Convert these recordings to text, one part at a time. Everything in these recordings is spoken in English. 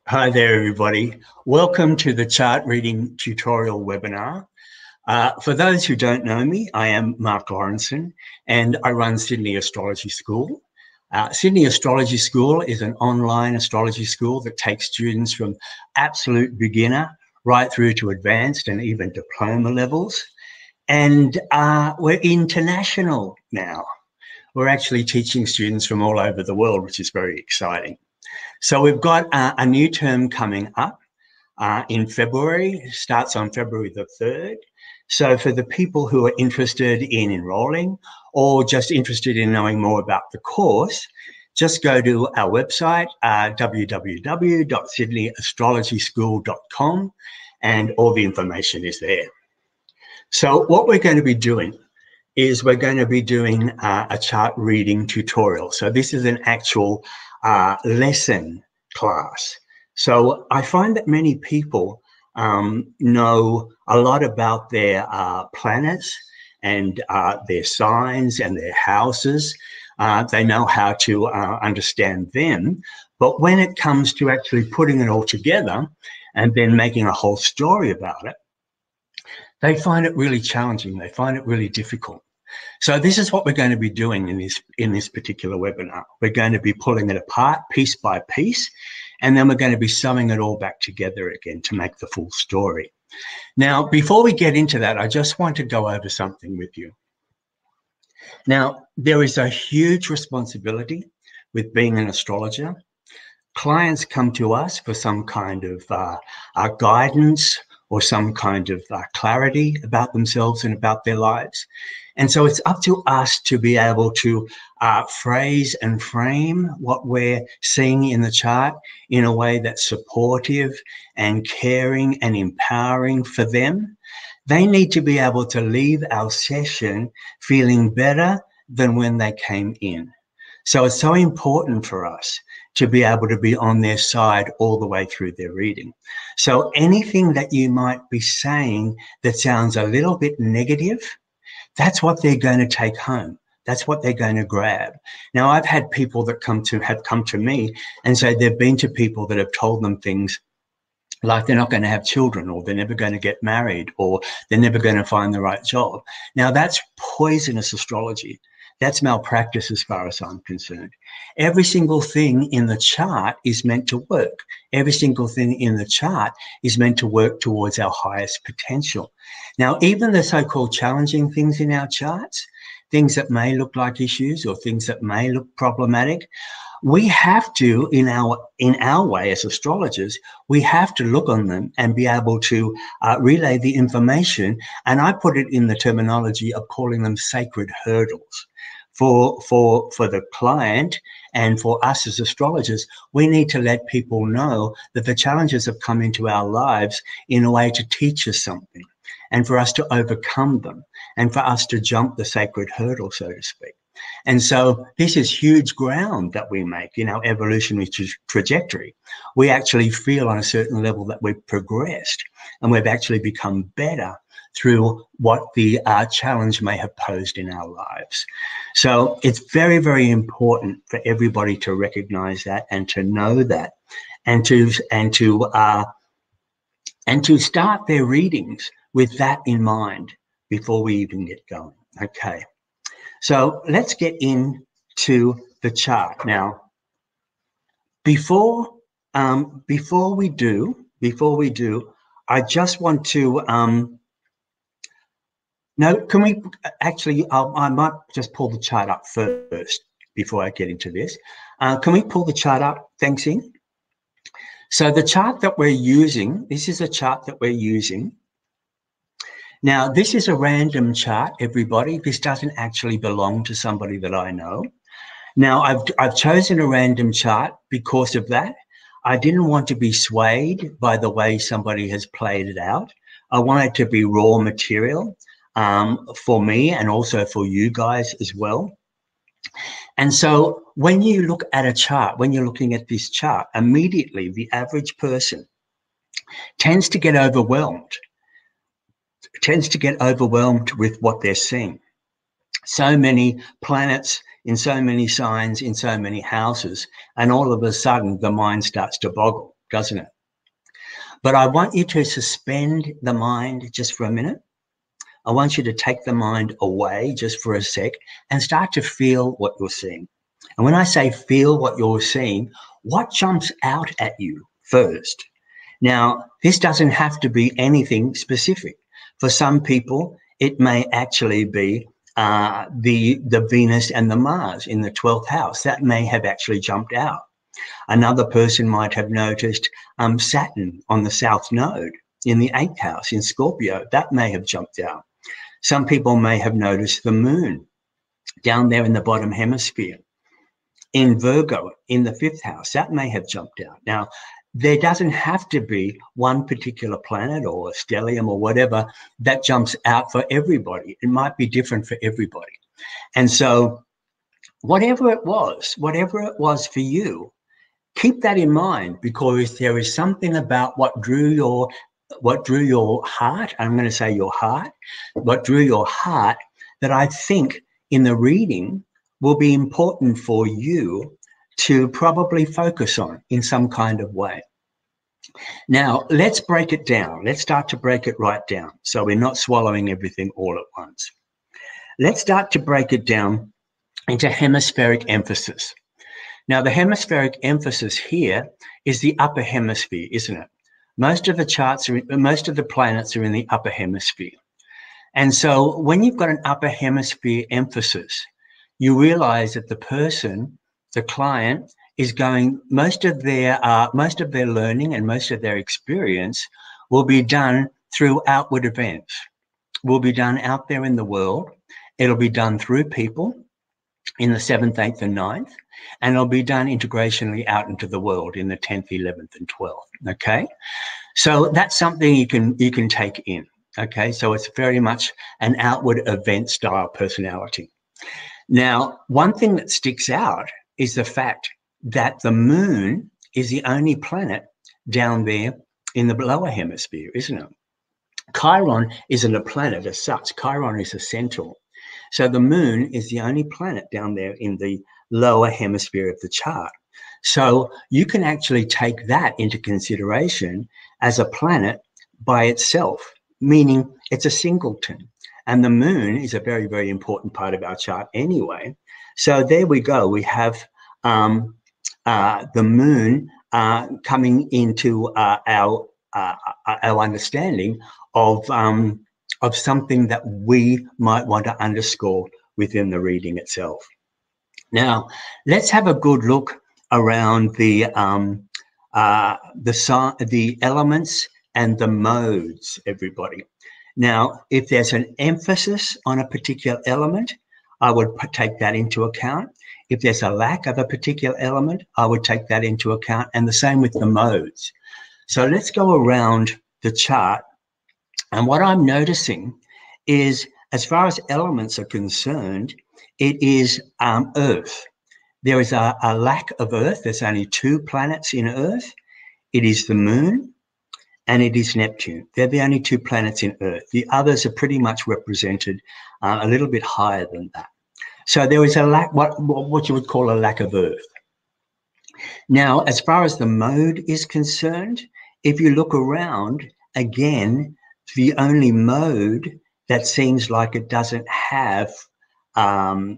Hi there, everybody. Welcome to the chart reading tutorial webinar. For those who don't know me, I am Marc Laurenson and I run Sydney Astrology School. Sydney Astrology School is an online astrology school that takes students from absolute beginner right through to advanced and even diploma levels. And we're international now. We're actually teaching students from all over the world, which is very exciting. So we've got a new term coming up in February. It starts on February the 3rd. So for the people who are interested in enrolling or just interested in knowing more about the course, just go to our website, www.sydneyastrologyschool.com, and all the information is there. So what we're going to be doing is we're going to be doing a chart reading tutorial. So this is an actual lesson class. So I find that many people know a lot about their planets and their signs and their houses. They know how to understand them. But when it comes to actually putting it all together and then making a whole story about it, they find it really challenging. They find it really difficult. So this is what we're going to be doing in this particular webinar. We're going to be pulling it apart piece by piece, and then we're going to be sewing it all back together again to make the full story. Now, before we get into that, I just want to go over something with you. Now, there is a huge responsibility with being an astrologer. Clients come to us for some kind of guidance or some kind of clarity about themselves and about their lives. And so it's up to us to be able to phrase and frame what we're seeing in the chart in a way that's supportive and caring and empowering for them. They need to be able to leave our session feeling better than when they came in. So it's so important for us to be able to be on their side all the way through their reading. So anything that you might be saying that sounds a little bit negative, that's what they're going to take home. That's what they're going to grab. Now, I've had people that have come to me and say they've been to people that have told them things like they're not going to have children, or they're never going to get married, or they're never going to find the right job. Now, that's poisonous astrology. That's malpractice as far as I'm concerned. Every single thing in the chart is meant to work. Every single thing in the chart is meant to work towards our highest potential. Now, even the so-called challenging things in our charts, things that may look like issues or things that may look problematic, we have to, in our way as astrologers, we have to look on them and be able to relay the information. And I put it in the terminology of calling them sacred hurdles. For the client and for us as astrologers, we need to let people know that the challenges have come into our lives in a way to teach us something, and for us to overcome them, and for us to jump the sacred hurdle, so to speak. And so this is huge ground that we make in our evolutionary trajectory. We actually feel on a certain level that we've progressed and we've actually become better through what the challenge may have posed in our lives. So it's very, very important for everybody to recognize that and to know that, and to start their readings with that in mind before we even get going. Okay. So let's get into the chart now. Before we do, I just want to no. Can we actually? I might just pull the chart up first before I get into this. Can we pull the chart up? Thanks, In. So the chart that we're using. This is a chart that we're using. Now, this is a random chart, everybody. This doesn't actually belong to somebody that I know. Now, I've chosen a random chart because of that. I didn't want to be swayed by the way somebody has played it out. I want it to be raw material for me and also for you guys as well. And so when you look at a chart, when you're looking at this chart, immediately the average person tends to get overwhelmed with what they're seeing. So many planets in so many signs, in so many houses, and all of a sudden the mind starts to boggle, doesn't it? But I want you to suspend the mind just for a minute. I want you to take the mind away just for a sec and start to feel what you're seeing. And when I say feel what you're seeing, what jumps out at you first? Now, this doesn't have to be anything specific. For some people, it may actually be the Venus and the Mars in the 12th house. That may have actually jumped out. Another person might have noticed Saturn on the South Node in the 8th house in Scorpio. That may have jumped out. Some people may have noticed the moon down there in the bottom hemisphere in Virgo in the 5th house. That may have jumped out. Now, there doesn't have to be one particular planet or stellium or whatever that jumps out for everybody. It might be different for everybody. And so whatever it was for you, keep that in mind, because there is something about what drew your heart, I'm going to say your heart, what drew your heart, that I think in the reading will be important for you to probably focus on in some kind of way. Now, let's break it down. Let's start to break it right down, so we're not swallowing everything all at once. Let's start to break it down into hemispheric emphasis. Now, the hemispheric emphasis here is the upper hemisphere, isn't it? Most of the planets are in the upper hemisphere. And so when you've got an upper hemisphere emphasis, you realize that the person, the client, is going, most of their learning and most of their experience will be done through outward events, will be done out there in the world. It'll be done through people in the 7th, 8th, and 9th, and it'll be done integrationally out into the world in the 10th, 11th, and 12th. Okay, so that's something you can take in. Okay, so it's very much an outward event style personality. Now, one thing that sticks out is the fact that the moon is the only planet down there in the lower hemisphere, isn't it? Chiron isn't a planet as such. Chiron is a centaur. So the moon is the only planet down there in the lower hemisphere of the chart. So you can actually take that into consideration as a planet by itself, meaning it's a singleton. And the moon is a very, very important part of our chart anyway. So there we go. We have the moon coming into our understanding of something that we might want to underscore within the reading itself. Now, let's have a good look around the elements and the modes, everybody. Now, if there's an emphasis on a particular element, I would take that into account. If there's a lack of a particular element, I would take that into account, and the same with the modes. So let's go around the chart, and what I'm noticing is, as far as elements are concerned, it is Earth. There is a lack of Earth. There's only 2 planets in Earth. It is the moon and it is Neptune. They're the only 2 planets in Earth. The others are pretty much represented a little bit higher than that. So there is a lack, what you would call a lack of Earth. Now, as far as the mode is concerned, if you look around, again, the only mode that seems like it doesn't have a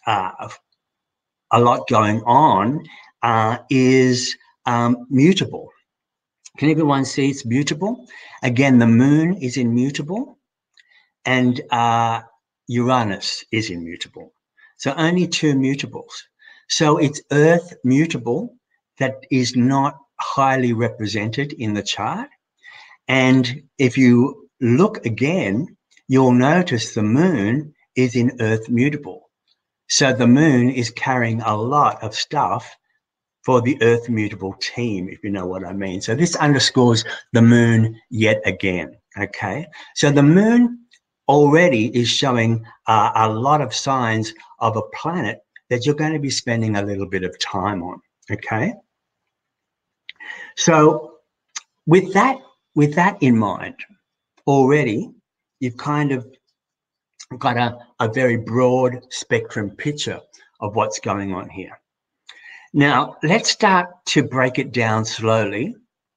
lot going on is mutable. Can everyone see it's mutable? Again, the moon is immutable and Uranus is immutable. So only 2 mutables. So it's Earth mutable that is not highly represented in the chart. And if you look again, you'll notice the moon is in Earth mutable. So the moon is carrying a lot of stuff for the Earth mutable team, if you know what I mean. So this underscores the moon yet again, okay? So the moon already is showing a lot of signs of a planet that you're going to be spending a little bit of time on, okay? So with that in mind, already you've kind of got a very broad spectrum picture of what's going on here. Now, let's start to break it down slowly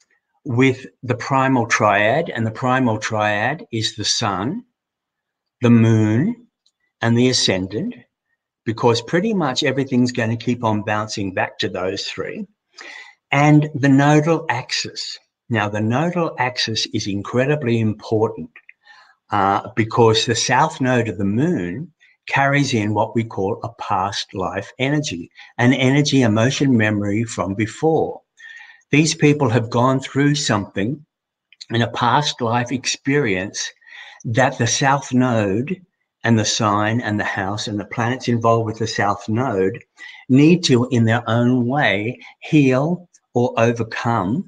with the primal triad, and the primal triad is the sun, the moon, and the ascendant, because pretty much everything's going to keep on bouncing back to those three, and the nodal axis. Now, the nodal axis is incredibly important because the south node of the moon carries in what we call a past life energy, an energy, emotion, memory from before. These people have gone through something in a past life experience that the south node and the sign and the house and the planets involved with the south node need to, in their own way, heal or overcome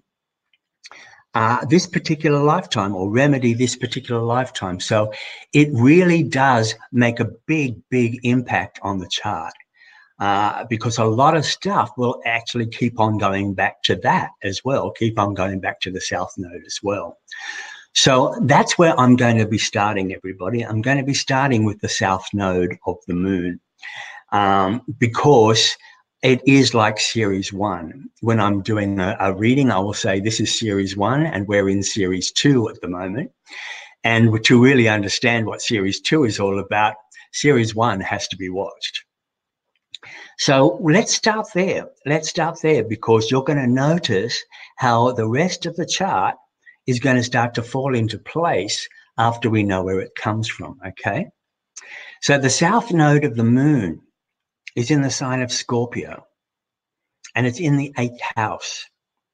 this particular lifetime, or remedy this particular lifetime. So it really does make a big, big impact on the chart because a lot of stuff will actually keep on going back to that as well, keep on going back to the south node as well. So that's where I'm going to be starting, everybody. I'm going to be starting with the south node of the moon because it is like series 1. When I'm doing a reading, I will say this is series 1 and we're in series 2 at the moment. And to really understand what series 2 is all about, series 1 has to be watched. So let's start there. Let's start there because you're going to notice how the rest of the chart is going to start to fall into place after we know where it comes from, okay? So the south node of the moon is in the sign of Scorpio, and it's in the 8th house.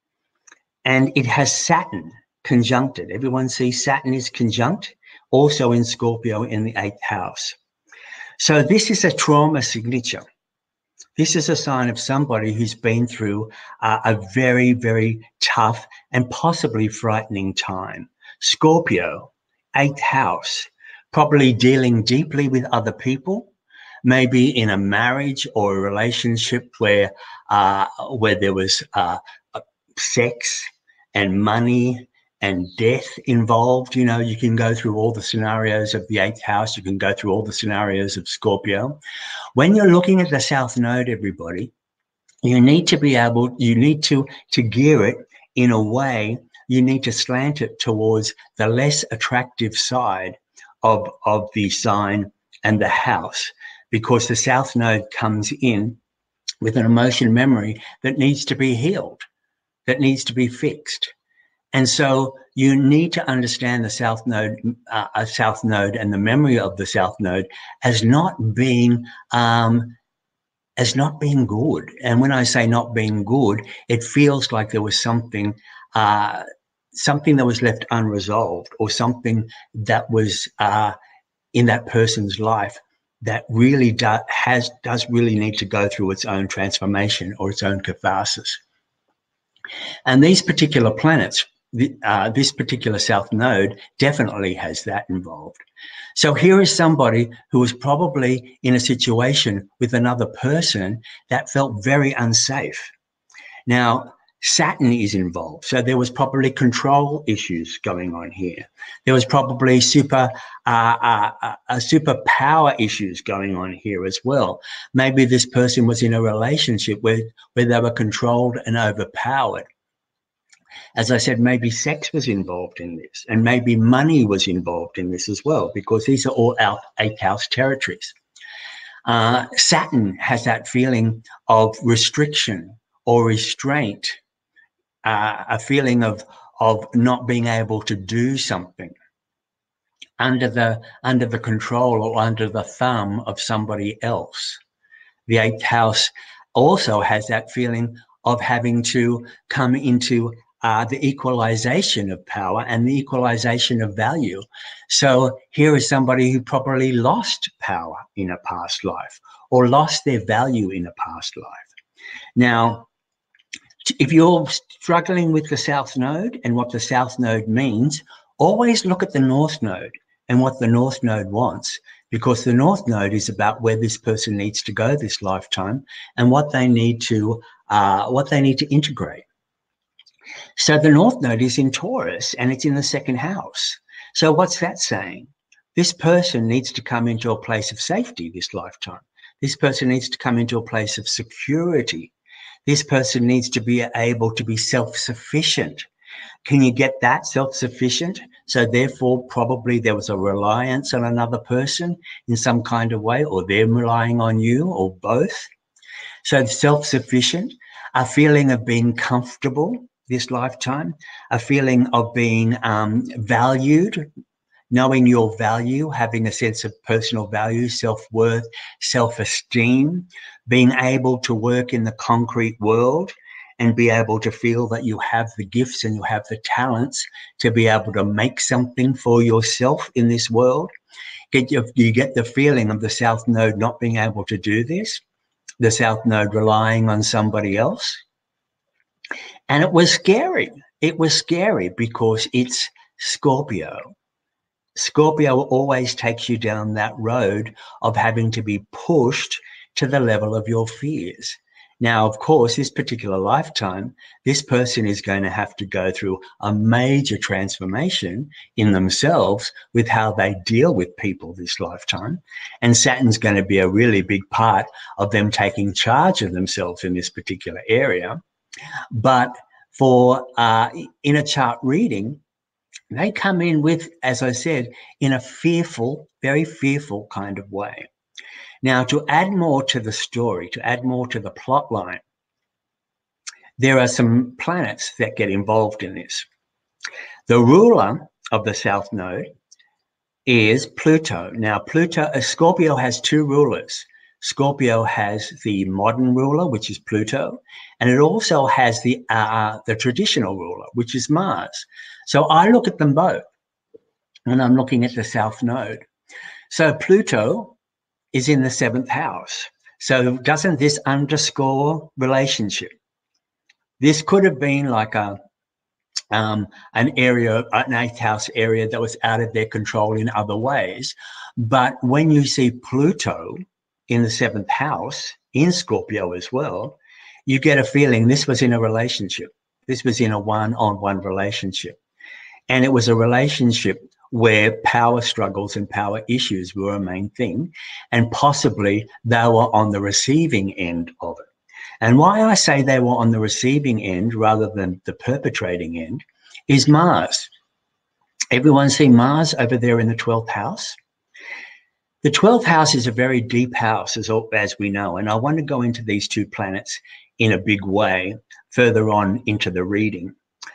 And it has Saturn conjuncted. Everyone sees Saturn is conjunct, also in Scorpio in the 8th house. So this is a trauma signature. This is a sign of somebody who's been through a very, very tough and possibly frightening time. Scorpio, 8th house, probably dealing deeply with other people, maybe in a marriage or a relationship where there was sex and money and death involved. You know, you can go through all the scenarios of the 8th house. You can go through all the scenarios of Scorpio. When you're looking at the south node, everybody, you need to be able, you need to gear it in a way, you need to slant it towards the less attractive side of the sign and the house, because the south node comes in with an emotion memory that needs to be healed, that needs to be fixed. And so you need to understand the south node and the memory of the south node as not being good. And when I say not being good, it feels like there was something that was left unresolved, or something that was in that person's life that really does really need to go through its own transformation or its own catharsis. And these particular planets, this particular south node definitely has that involved. So here is somebody who was probably in a situation with another person that felt very unsafe. Now, Saturn is involved, so there was probably control issues going on here. There was probably superpower issues going on here as well. Maybe this person was in a relationship where they were controlled and overpowered. As I said, maybe sex was involved in this, and maybe money was involved in this as well, because these are all our 8th house territories. Saturn has that feeling of restriction or restraint, a feeling of not being able to do something under the control or under the thumb of somebody else. The 8th house also has that feeling of having to come into the equalization of power and the equalization of value. So here is somebody who probably lost power in a past life or lost their value in a past life. Now, if you're struggling with the south node and what the south node means, always look at the north node and what the north node wants, because the north node is about where this person needs to go this lifetime and what they need to integrate. So the north node is in Taurus and it's in the 2nd house. So what's that saying? This person needs to come into a place of safety this lifetime. This person needs to come into a place of security. This person needs to be able to be self-sufficient. Can you get that self-sufficient? So therefore, probably there was a reliance on another person in some kind of way, or they're relying on you, or both. So self-sufficient, a feeling of being comfortable this lifetime, a feeling of being valued, knowing your value, having a sense of personal value, self-worth, self-esteem, being able to work in the concrete world and be able to feel that you have the gifts and you have the talents to be able to make something for yourself in this world. You get the feeling of the South Node not being able to do this, the South Node relying on somebody else. And it was scary. It was scary because it's Scorpio. Scorpio always takes you down that road of having to be pushed to the level of your fears. Now, of course, this particular lifetime, this person is going to have to go through a major transformation in themselves with how they deal with people this lifetime. And Saturn's going to be a really big part of them taking charge of themselves in this particular area. But for inner chart reading, they come in with, as I said, in a fearful, very fearful kind of way. Now, to add more to the story, to add more to the plot line, there are some planets that get involved in this. The ruler of the South Node is Pluto. Now, Scorpio has two rulers. Scorpio has the modern ruler, which is Pluto, and it also has the traditional ruler, which is Mars. So I look at them both when I'm looking at the South Node. So Pluto is in the 7th house. So doesn't this underscore relationship? This could have been like an area, an 8th house area that was out of their control in other ways. But when you see Pluto in the 7th house, in Scorpio as well, you get a feeling this was in a relationship. This was in a one-on-one relationship. And it was a relationship where power struggles and power issues were a main thing. And possibly they were on the receiving end of it. And why I say they were on the receiving end rather than the perpetrating end is Mars. Everyone see Mars over there in the 12th house? The 12th house is a very deep house, as we know, and I want to go into these two planets in a big way further on into the reading.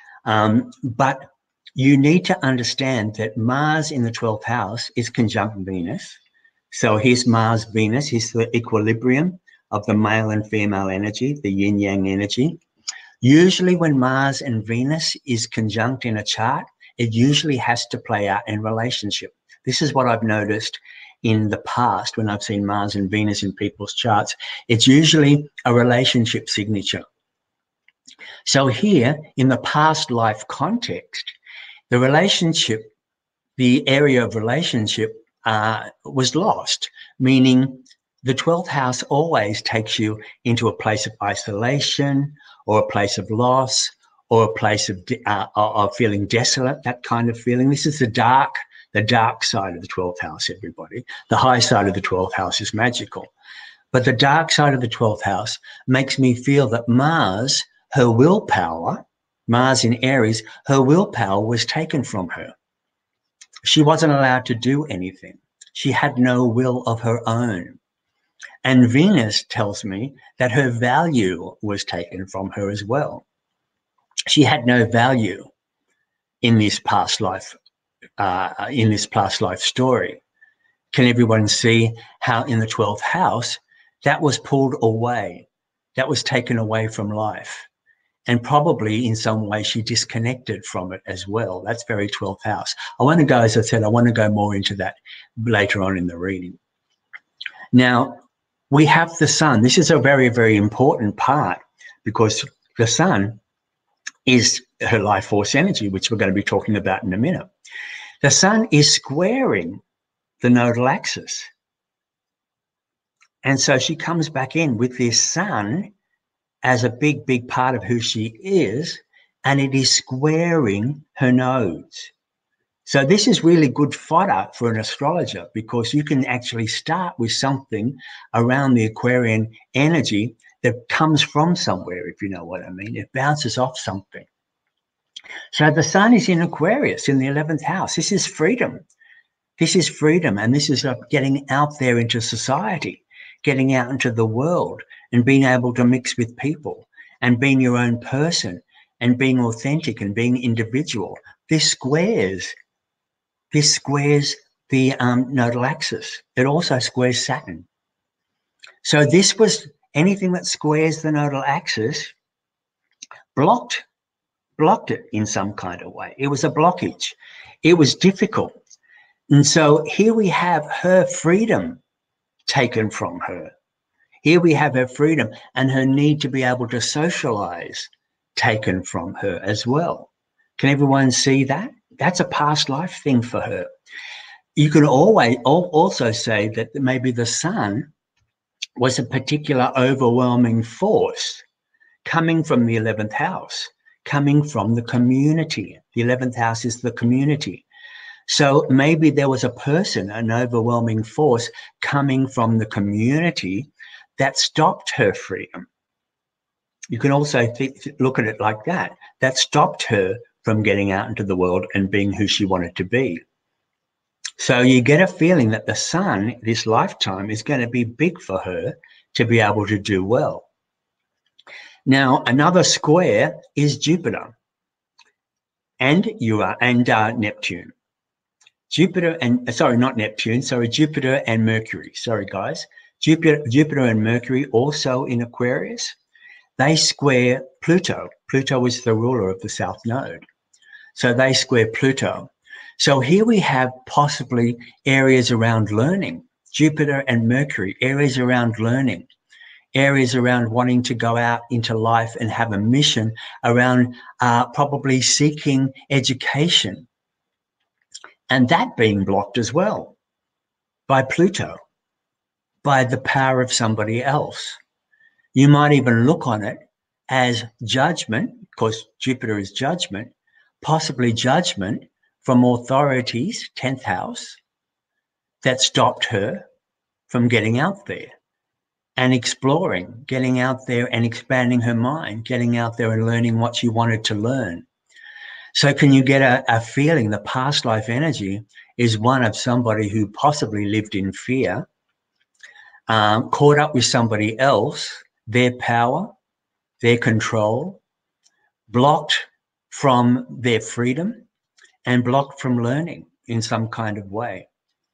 But you need to understand that Mars in the 12th house is conjunct Venus. So here's Mars, Venus, here's the equilibrium of the male and female energy, the yin-yang energy. Usually when Mars and Venus is conjunct in a chart, it usually has to play out in relationship. This is what I've noticed in the past when I've seen Mars and Venus in people's charts. It's usually a relationship signature. So here, in the past life context, the relationship, the area of relationship was lost, meaning the 12th house always takes you into a place of isolation or a place of loss or a place of feeling desolate, that kind of feeling. This is the dark side of the 12th house, everybody. The high side of the 12th house is magical. But the dark side of the 12th house makes me feel that Mars, her willpower, Mars in Aries, her willpower was taken from her. She wasn't allowed to do anything. She had no will of her own. And Venus tells me that her value was taken from her as well. She had no value in this past life story. Can everyone see how in the 12th house that was pulled away, that was taken away from life? And probably in some way she disconnected from it as well. That's very 12th house. I want to go, as I said, I want to go more into that later on in the reading. Now, we have the sun. This is a very, very important part because the sun is her life force energy, which we're going to be talking about in a minute. The sun is squaring the nodal axis. And so she comes back in with this sun as a big, big part of who she is, and it is squaring her nodes. So this is really good fodder for an astrologer because you can actually start with something around the Aquarian energy that comes from somewhere, if you know what I mean. It bounces off something. So the sun is in Aquarius in the 11th house. This is freedom. This is freedom, and this is getting out there into society, getting out into the world and being able to mix with people and being your own person and being authentic and being individual. This squares the nodal axis. It also squares Saturn. So this was anything that squares the nodal axis blocked it in some kind of way. It was a blockage. It was difficult. And so here we have her freedom taken from her. Here we have her freedom and her need to be able to socialize taken from her as well. Can everyone see that? That's a past life thing for her. You can always also say that maybe the sun was a particular overwhelming force coming from the 11th house, coming from the community. The 11th house is the community. So maybe there was a person, an overwhelming force coming from the community that stopped her freedom. You can also look at it like that. That stopped her from getting out into the world and being who she wanted to be. So you get a feeling that the sun this lifetime is going to be big for her to be able to do well. Now, another square is Jupiter and Neptune. Jupiter and Jupiter and Mercury. Sorry, guys. Jupiter and Mercury also in Aquarius. They square Pluto. Pluto is the ruler of the South Node. So they square Pluto. So here we have possibly areas around learning. Jupiter and Mercury, areas around learning, areas around wanting to go out into life and have a mission around probably seeking education. And that being blocked as well by Pluto, by the power of somebody else. You might even look on it as judgment, because Jupiter is judgment, possibly judgment from authorities, 10th house, that stopped her from getting out there and exploring, getting out there and expanding her mind, getting out there and learning what she wanted to learn. So can you get a feeling the past life energy is one of somebody who possibly lived in fear, caught up with somebody else, their power, their control, blocked from their freedom and blocked from learning in some kind of way.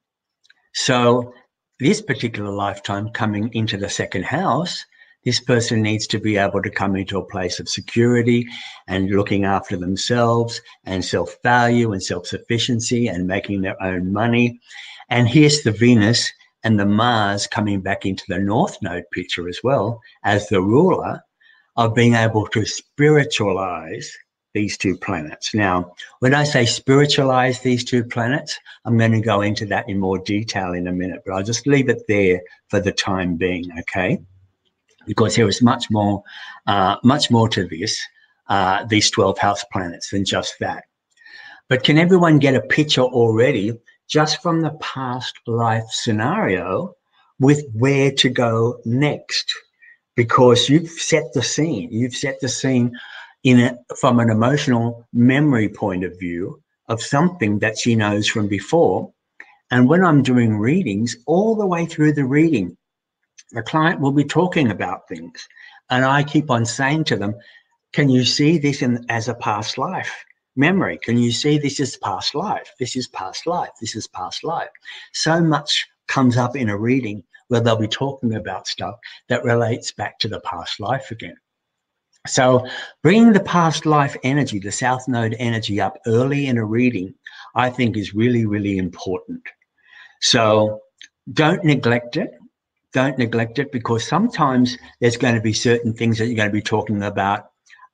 So this particular lifetime coming into the second house, this person needs to be able to come into a place of security and looking after themselves and self-value and self-sufficiency and making their own money. And here's the Venus and the Mars coming back into the North Node picture as well as the ruler of being able to spiritualize these two planets. Now, when I say spiritualize these two planets, I'm going to go into that in more detail in a minute, but I'll just leave it there for the time being, okay? Because there is much more to this, these 12 house planets than just that. But can everyone get a picture already just from the past life scenario with where to go next? Because you've set the scene. You've set the scene from an emotional memory point of view of something that she knows from before. And when I'm doing readings, all the way through the reading, the client will be talking about things. And I keep on saying to them, can you see this as a past life memory? Can you see this as past life? This is past life. This is past life. So much comes up in a reading where they'll be talking about stuff that relates back to the past life again. So bringing the past life energy, the South Node energy up early in a reading, I think is really, really important. So don't neglect it. Don't neglect it, because sometimes there's going to be certain things that you're going to be talking about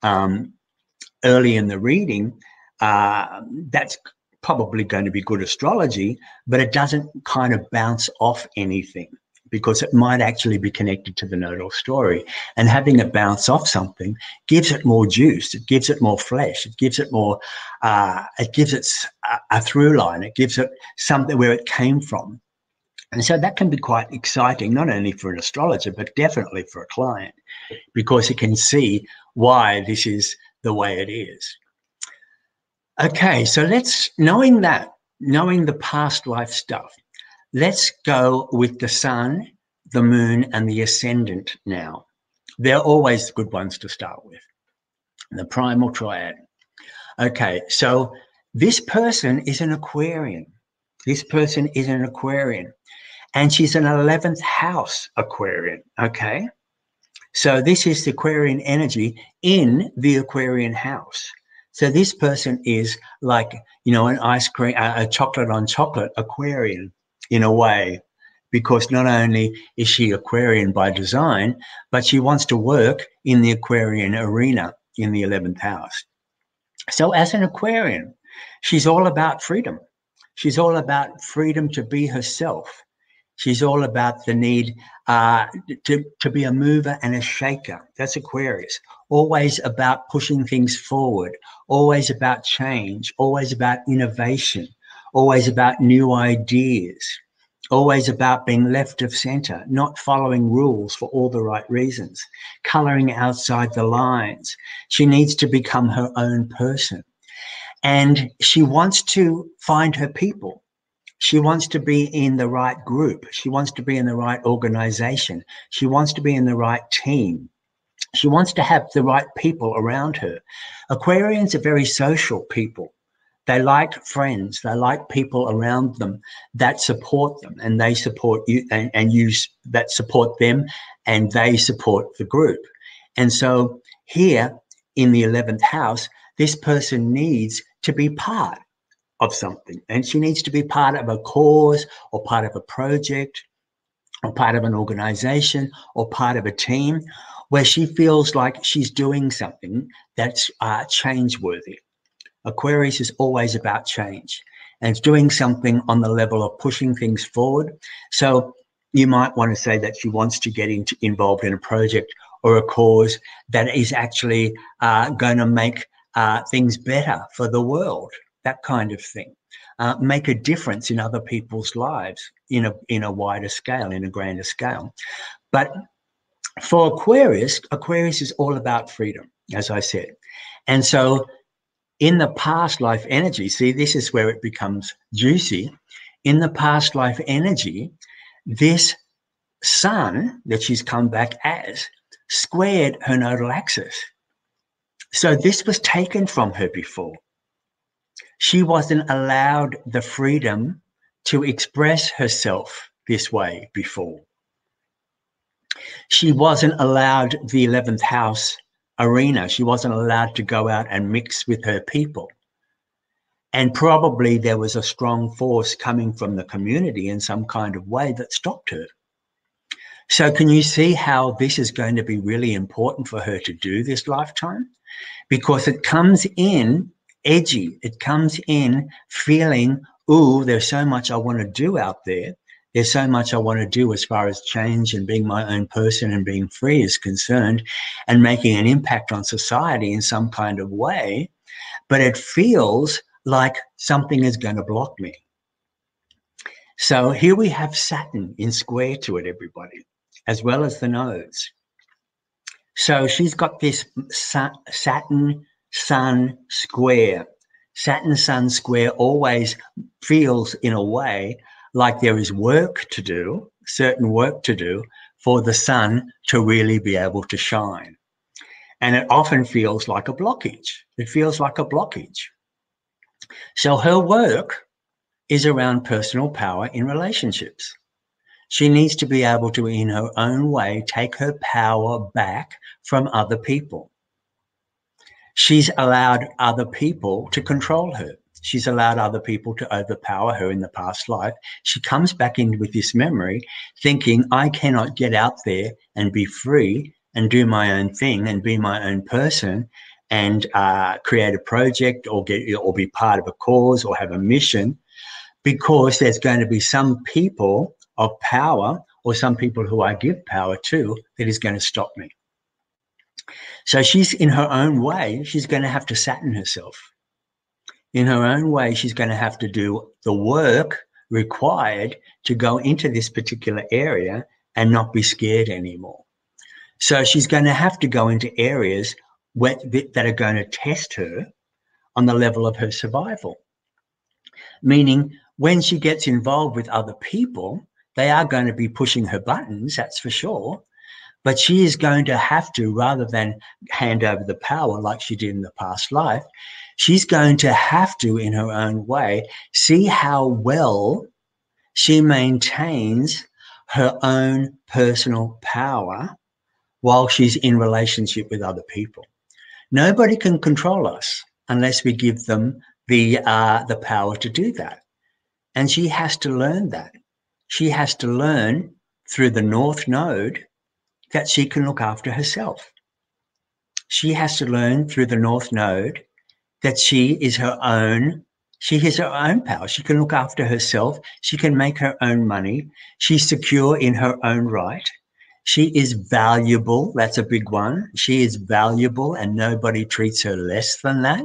early in the reading. That's probably going to be good astrology, but it doesn't kind of bounce off anything because it might actually be connected to the nodal story. And having it bounce off something gives it more juice. It gives it more flesh. It gives it more, it gives it a through line. It gives it something where it came from. And so that can be quite exciting, not only for an astrologer, but definitely for a client, because it can see why this is the way it is. Okay, so knowing the past life stuff, let's go with the sun, the moon, and the ascendant now. They're always good ones to start with. The primal triad. Okay, so this person is an Aquarian. This person is an Aquarian, and she's an 11th house Aquarian, okay? So this is the Aquarian energy in the Aquarian house. So this person is like, an ice cream, a chocolate on chocolate Aquarian in a way, because not only is she Aquarian by design, but she wants to work in the Aquarian arena in the 11th house. So as an Aquarian, she's all about freedom. She's all about freedom to be herself. She's all about the need to be a mover and a shaker. That's Aquarius. Always about pushing things forward, always about change, always about innovation, always about new ideas, always about being left of center, not following rules for all the right reasons, coloring outside the lines. She needs to become her own person. And she wants to find her people. She wants to be in the right group. She wants to be in the right organization. She wants to be in the right team. She wants to have the right people around her. Aquarians are very social people. They like friends. They like people around them that support them, and they support you, and you that support them, and they support the group. And so here in the 11th house, this person needs to be part of something, and she needs to be part of a cause or part of a project or part of an organization or part of a team where she feels like she's doing something that's change worthy. Aquarius is always about change, and it's doing something on the level of pushing things forward. So you might want to say that she wants to get involved in a project or a cause that is actually going to make things better for the world. That kind of thing, make a difference in other people's lives in a wider scale, in a grander scale. But for Aquarius is all about freedom, as I said. And so in the past life energy, see, this is where it becomes juicy. In the past life energy, this sun that she's come back as squared her nodal axis. So this was taken from her before. She wasn't allowed the freedom to express herself this way before. She wasn't allowed the 11th house arena. She wasn't allowed to go out and mix with her people. And probably there was a strong force coming from the community in some kind of way that stopped her. So can you see how this is going to be really important for her to do this lifetime? Because it comes in edgy. It comes in feeling, ooh, there's so much I want to do out there. There's so much I want to do as far as change and being my own person and being free is concerned, and making an impact on society in some kind of way. But it feels like something is going to block me. So here we have Saturn in square to it, everybody, as well as the nodes. So she's got this Saturn Sun square. Saturn Sun square always feels in a way like there is work to do, certain work to do for the sun to really be able to shine. And it often feels like a blockage. It feels like a blockage. So her work is around personal power in relationships. She needs to be able to, in her own way, take her power back from other people. She's allowed other people to control her. She's allowed other people to overpower her in the past life. She comes back in with this memory thinking, I cannot get out there and be free and do my own thing and be my own person and create a project or be part of a cause or have a mission, because there's going to be some people of power or some people who I give power to that is going to stop me. So she's, in her own way, she's going to have to Saturn herself. In her own way, she's going to have to do the work required to go into this particular area and not be scared anymore. So she's going to have to go into areas that are going to test her on the level of her survival. Meaning when she gets involved with other people, they are going to be pushing her buttons, that's for sure. But she is going to have to, rather than hand over the power like she did in the past life, she's going to have to, in her own way, see how well she maintains her own personal power while she's in relationship with other people. Nobody can control us unless we give them the power to do that. And she has to learn that. She has to learn through the North Node that she can look after herself. She has to learn through the North Node that she has her own power. She can look after herself. She can make her own money. She's secure in her own right. She is valuable. That's a big one. She is valuable and nobody treats her less than that.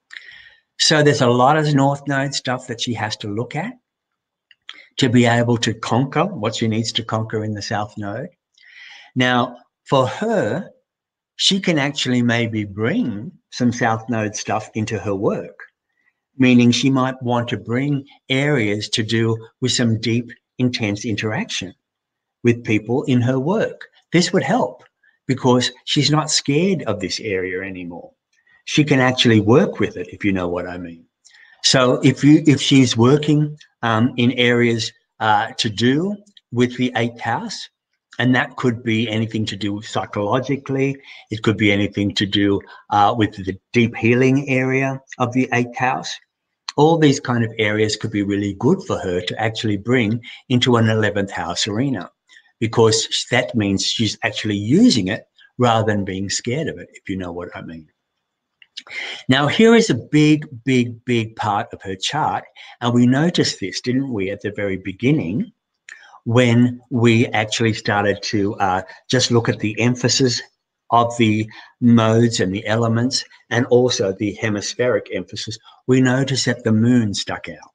So there's a lot of North Node stuff that she has to look at to be able to conquer what she needs to conquer in the South Node. Now, for her, she can actually maybe bring some South Node stuff into her work, meaning she might want to bring areas to do with some deep, intense interaction with people in her work. This would help because she's not scared of this area anymore. She can actually work with it, if you know what I mean. So if she's working in areas to do with the 8th house, and that could be anything to do psychologically. It could be anything to do with the deep healing area of the 8th house. All these kind of areas could be really good for her to actually bring into an 11th house arena, because that means she's actually using it rather than being scared of it, if you know what I mean. Now, here is a big, big, big part of her chart. And we noticed this, didn't we, at the very beginning, when we actually started to just look at the emphasis of the modes and the elements, and also the hemispheric emphasis. We noticed that the moon stuck out.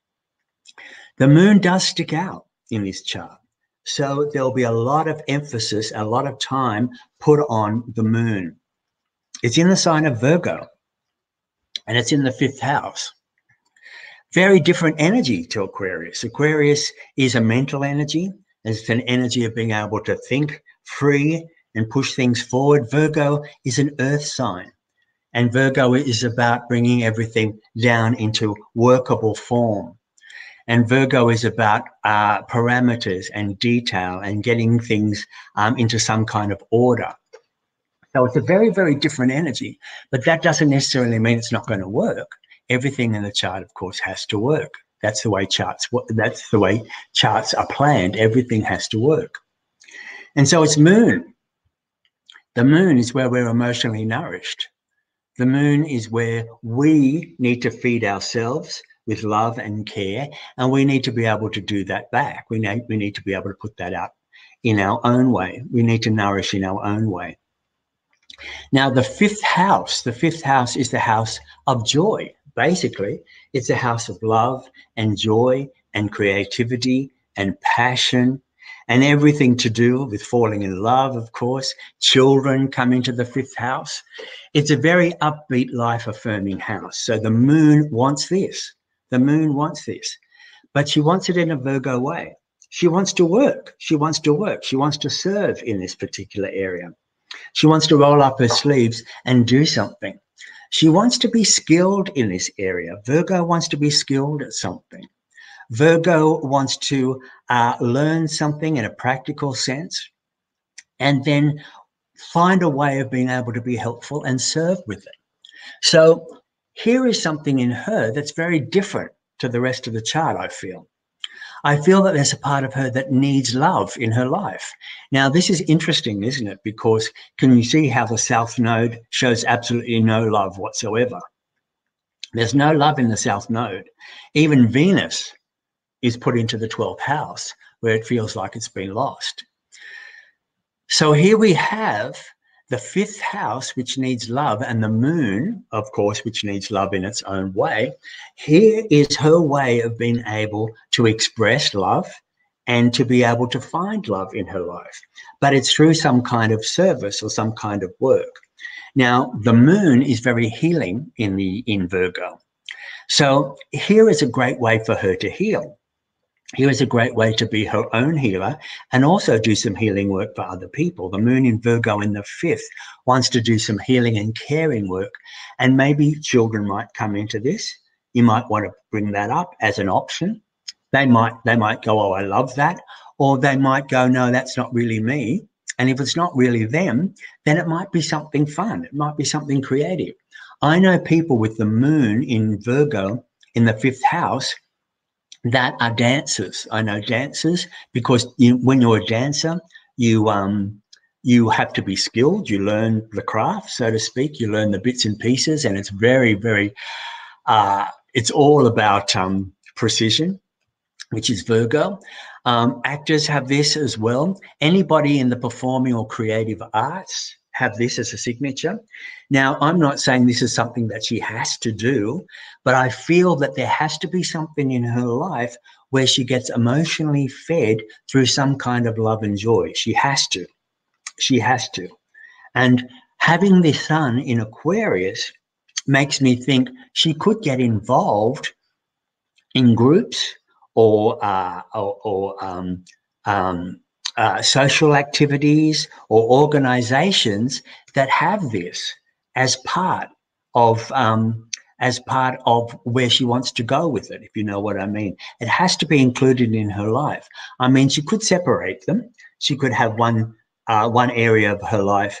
The moon does stick out in this chart. So there'll be a lot of emphasis, a lot of time put on the moon. It's in the sign of Virgo, and it's in the 5th house. Very different energy to Aquarius. Aquarius is a mental energy. It's an energy of being able to think free and push things forward. Virgo is an earth sign, and Virgo is about bringing everything down into workable form. And Virgo is about parameters and detail and getting things into some kind of order. So it's a very, very different energy, but that doesn't necessarily mean it's not going to work. Everything in the chart, of course, has to work. That's the way charts are planned. Everything has to work. And so it's moon. The moon is where we're emotionally nourished. The moon is where we need to feed ourselves with love and care, and we need to be able to do that back. We need to be able to put that out in our own way. We need to nourish in our own way. Now, the 5th house is the house of joy. Basically, it's a house of love and joy and creativity and passion and everything to do with falling in love, of course. Children come into the 5th house. It's a very upbeat, life-affirming house. So the moon wants this. The moon wants this. But she wants it in a Virgo way. She wants to work. She wants to work. She wants to serve in this particular area. She wants to roll up her sleeves and do something. She wants to be skilled in this area. Virgo wants to be skilled at something. Virgo wants to learn something in a practical sense and then find a way of being able to be helpful and serve with it. So here is something in her that's very different to the rest of the chart, I feel. I feel that there's a part of her that needs love in her life. Now, this is interesting, isn't it? Because can you see how the South Node shows absolutely no love whatsoever? There's no love in the South Node. Even Venus is put into the 12th house, where it feels like it's been lost. So here we have the 5th house, which needs love, and the moon, of course, which needs love in its own way. Here is her way of being able to express love and to be able to find love in her life. But it's through some kind of service or some kind of work. Now, the moon is very healing in Virgo. So here is a great way for her to heal. Here is a great way to be her own healer and also do some healing work for other people. The moon in Virgo in the 5th wants to do some healing and caring work, and maybe children might come into this. You might want to bring that up as an option. They might go, oh, I love that. Or they might go, no, that's not really me. And if it's not really them, then it might be something fun. It might be something creative. I know people with the moon in Virgo in the 5th house that are dancers. I know dancers because when you're a dancer, you have to be skilled. You learn the craft, so to speak. You learn the bits and pieces, and it's very, very, it's all about precision, which is Virgo. Actors have this as well. Anybody in the performing or creative arts have this as a signature. Now, I'm not saying this is something that she has to do, but I feel that there has to be something in her life where she gets emotionally fed through some kind of love and joy. She has to. She has to. And having the sun in Aquarius makes me think she could get involved in groups or social activities or organizations that have this as part of where she wants to go with it, if you know what I mean. It has to be included in her life. I mean, she could separate them. She could have one area of her life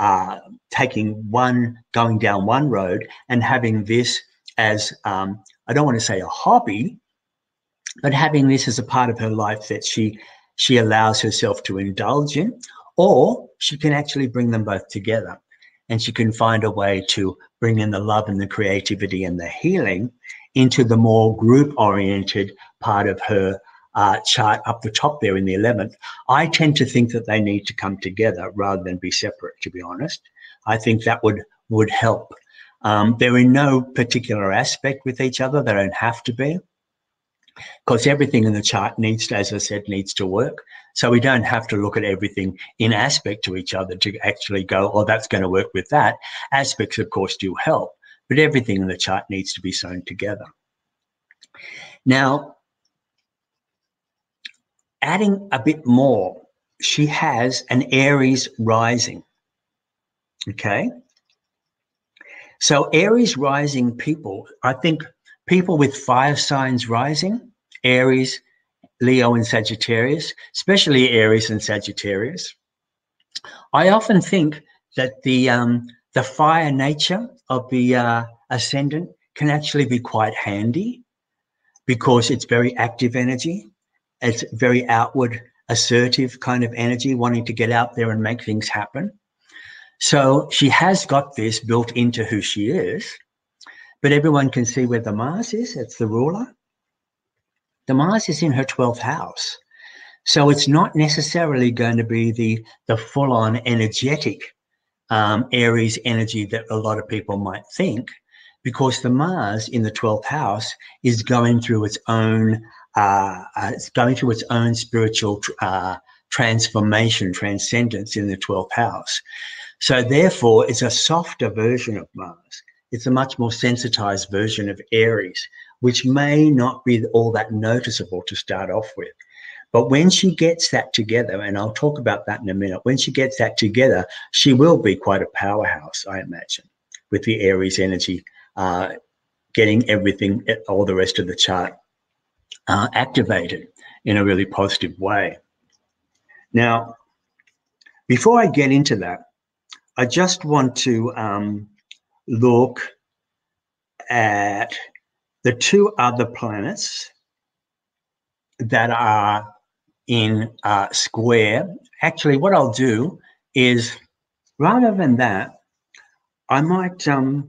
going down one road and having this as, I don't want to say a hobby, but having this as a part of her life that she allows herself to indulge in, or she can actually bring them both together. And she can find a way to bring in the love and the creativity and the healing into the more group-oriented part of her chart up the top there in the 11th. I tend to think that they need to come together rather than be separate, to be honest. I think that would help. They're in no particular aspect with each other. They don't have to be, because everything in the chart needs to, as I said, needs to work. So we don't have to look at everything in aspect to each other to actually go, oh, that's going to work with that. Aspects, of course, do help, but everything in the chart needs to be sewn together. Now, adding a bit more, she has an Aries rising, okay? So Aries rising people, I think people with fire signs rising, Aries, Leo and Sagittarius, especially Aries and Sagittarius. I often think that the fire nature of the ascendant can actually be quite handy because it's very active energy. It's very outward, assertive kind of energy, wanting to get out there and make things happen. So she has got this built into who she is, but everyone can see where the Mars is. It's the ruler. The Mars is in her 12th house. So it's not necessarily going to be the full-on energetic Aries energy that a lot of people might think, because the Mars in the 12th house is going through its own spiritual transformation, transcendence in the 12th house. So therefore, it's a softer version of Mars. It's a much more sensitized version of Aries, which may not be all that noticeable to start off with. But when she gets that together, and I'll talk about that in a minute, when she gets that together, she will be quite a powerhouse, I imagine, with the Aries energy, getting everything, all the rest of the chart activated in a really positive way. Now, before I get into that, I just want to look at the two other planets that are in square. Actually, what I'll do is, rather than that, I might,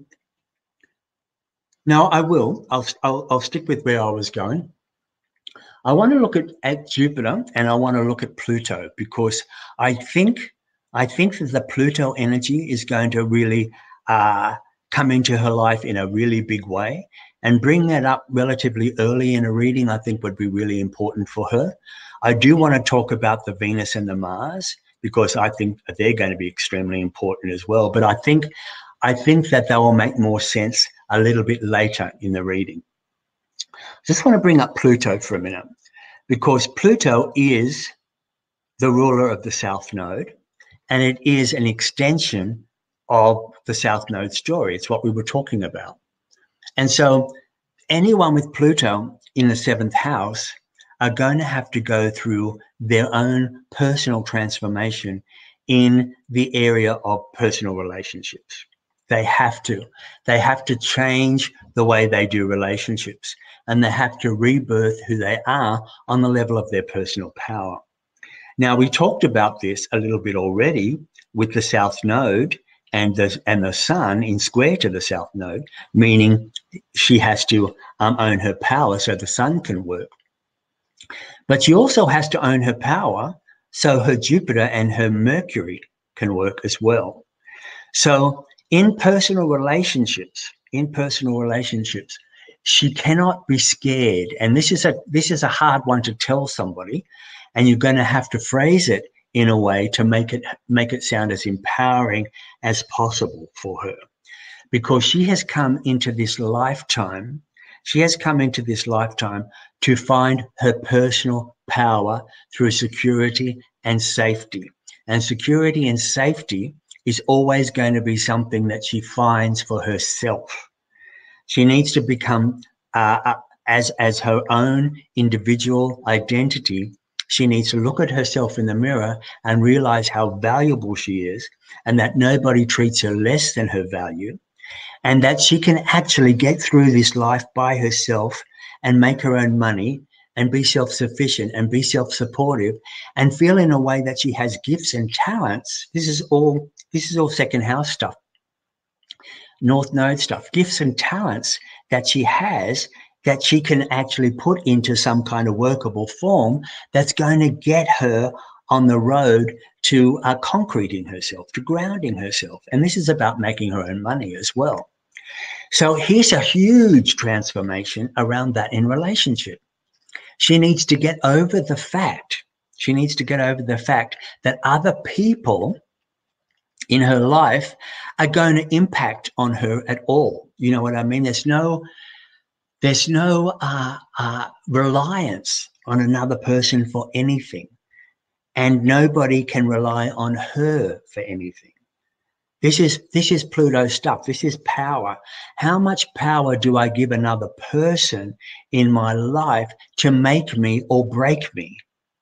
no, I will. I'll stick with where I was going. I want to look at Jupiter and I want to look at Pluto, because I think that the Pluto energy is going to really come into her life in a really big way, and bring that up relatively early in a reading, I think would be really important for her. I do want to talk about the Venus and the Mars, because I think that they're going to be extremely important as well. But I think that they will make more sense a little bit later in the reading. Just want to bring up Pluto for a minute, because Pluto is the ruler of the South Node, and it is an extension of the South Node story. It's what we were talking about. And so anyone with Pluto in the 7th house are going to have to go through their own personal transformation in the area of personal relationships. They have to. They have to change the way they do relationships, and they have to rebirth who they are on the level of their personal power. Now, we talked about this a little bit already with the South Node and the Sun in square to the South Node, meaning she has to own her power so the Sun can work. But she also has to own her power so her Jupiter and her Mercury can work as well. So in personal relationships, she cannot be scared. And this is a hard one to tell somebody, and you're going to have to phrase it in a way to make it sound as empowering as possible for her, because she has come into this lifetime. She has come into this lifetime to find her personal power through security and safety. And security and safety is always going to be something that she finds for herself. She needs to become, as her own individual identity, she needs to look at herself in the mirror and realize how valuable she is, and that nobody treats her less than her value, and that she can actually get through this life by herself and make her own money and be self-sufficient and be self-supportive and feel in a way that she has gifts and talents. This is all 2nd house stuff, North Node stuff, gifts and talents that she has, that she can actually put into some kind of workable form that's going to get her on the road to concreting herself, to grounding herself. And this is about making her own money as well. So here's a huge transformation around that in relationship. She needs to get over the fact, that other people in her life are going to impact on her at all. You know what I mean? There's no reliance on another person for anything, and nobody can rely on her for anything. This is Pluto stuff. This is power. How much power do I give another person in my life to make me or break me?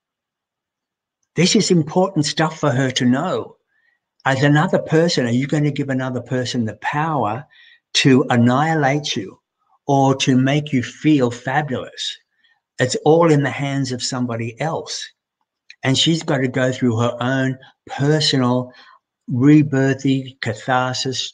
This is important stuff for her to know. As another person, are you going to give another person the power to annihilate you or to make you feel fabulous? It's all in the hands of somebody else. And she's got to go through her own personal rebirthing, catharsis,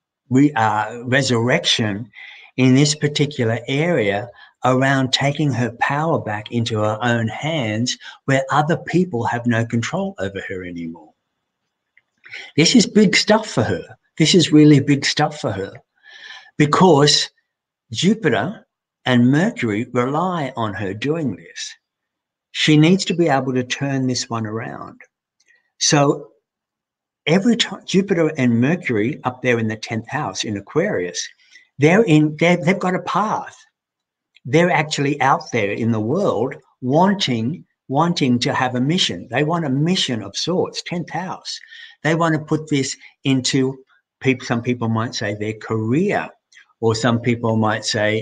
resurrection in this particular area around taking her power back into her own hands, where other people have no control over her anymore. This is big stuff for her. This is really big stuff for her, because Jupiter and Mercury rely on her doing this. She needs to be able to turn this one around. So every time Jupiter and Mercury up there in the 10th house in Aquarius, they've got a path. They're actually out there in the world wanting to have a mission. They want a mission of sorts, 10th house. They want to put this into people. Some people might say their career, or some people might say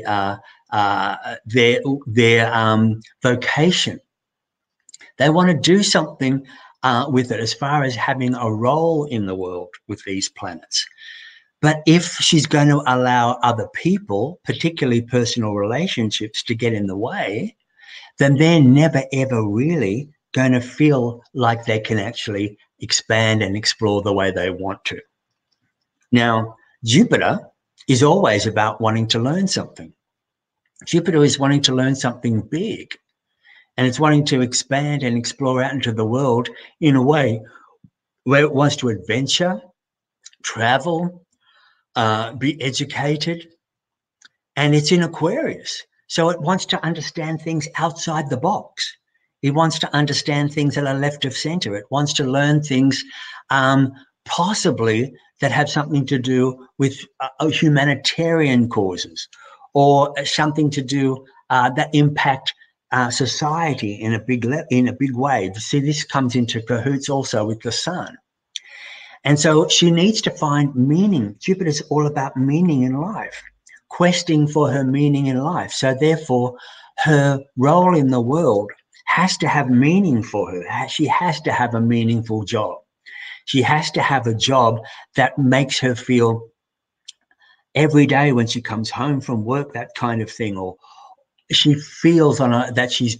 their vocation. They want to do something with it as far as having a role in the world with these planets. But if she's going to allow other people, particularly personal relationships, to get in the way, then they're never, ever really going to feel like they can actually expand and explore the way they want to. Now, Jupiter is always about wanting to learn something. Jupiter is wanting to learn something big, and it's wanting to expand and explore out into the world in a way where it wants to adventure, travel, be educated, and it's in Aquarius. So it wants to understand things outside the box. It wants to understand things that are left of center. It wants to learn things possibly that have something to do with humanitarian causes, or something to do that impact society in a big way. See, this comes into cahoots also with the sun. And so she needs to find meaning. Jupiter's all about meaning in life, questing for her meaning in life. So therefore, her role in the world has to have meaning for her. She has to have a meaningful job. She has to have a job that makes her feel every day when she comes home from work, that kind of thing, or she feels that she's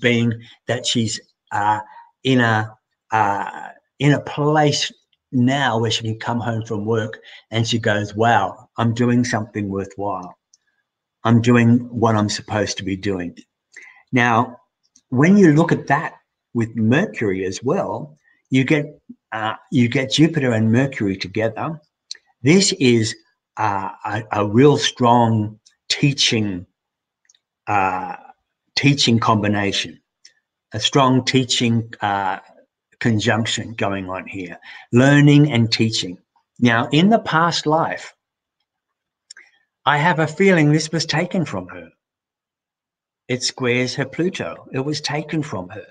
in a place now where she can come home from work and she goes, wow, I'm doing something worthwhile. I'm doing what I'm supposed to be doing. Now, when you look at that with Mercury as well, you get Jupiter and Mercury together. This is a real strong teaching combination, a strong teaching conjunction going on here, learning and teaching. Now, in the past life, I have a feeling this was taken from her. It squares her Pluto. It was taken from her.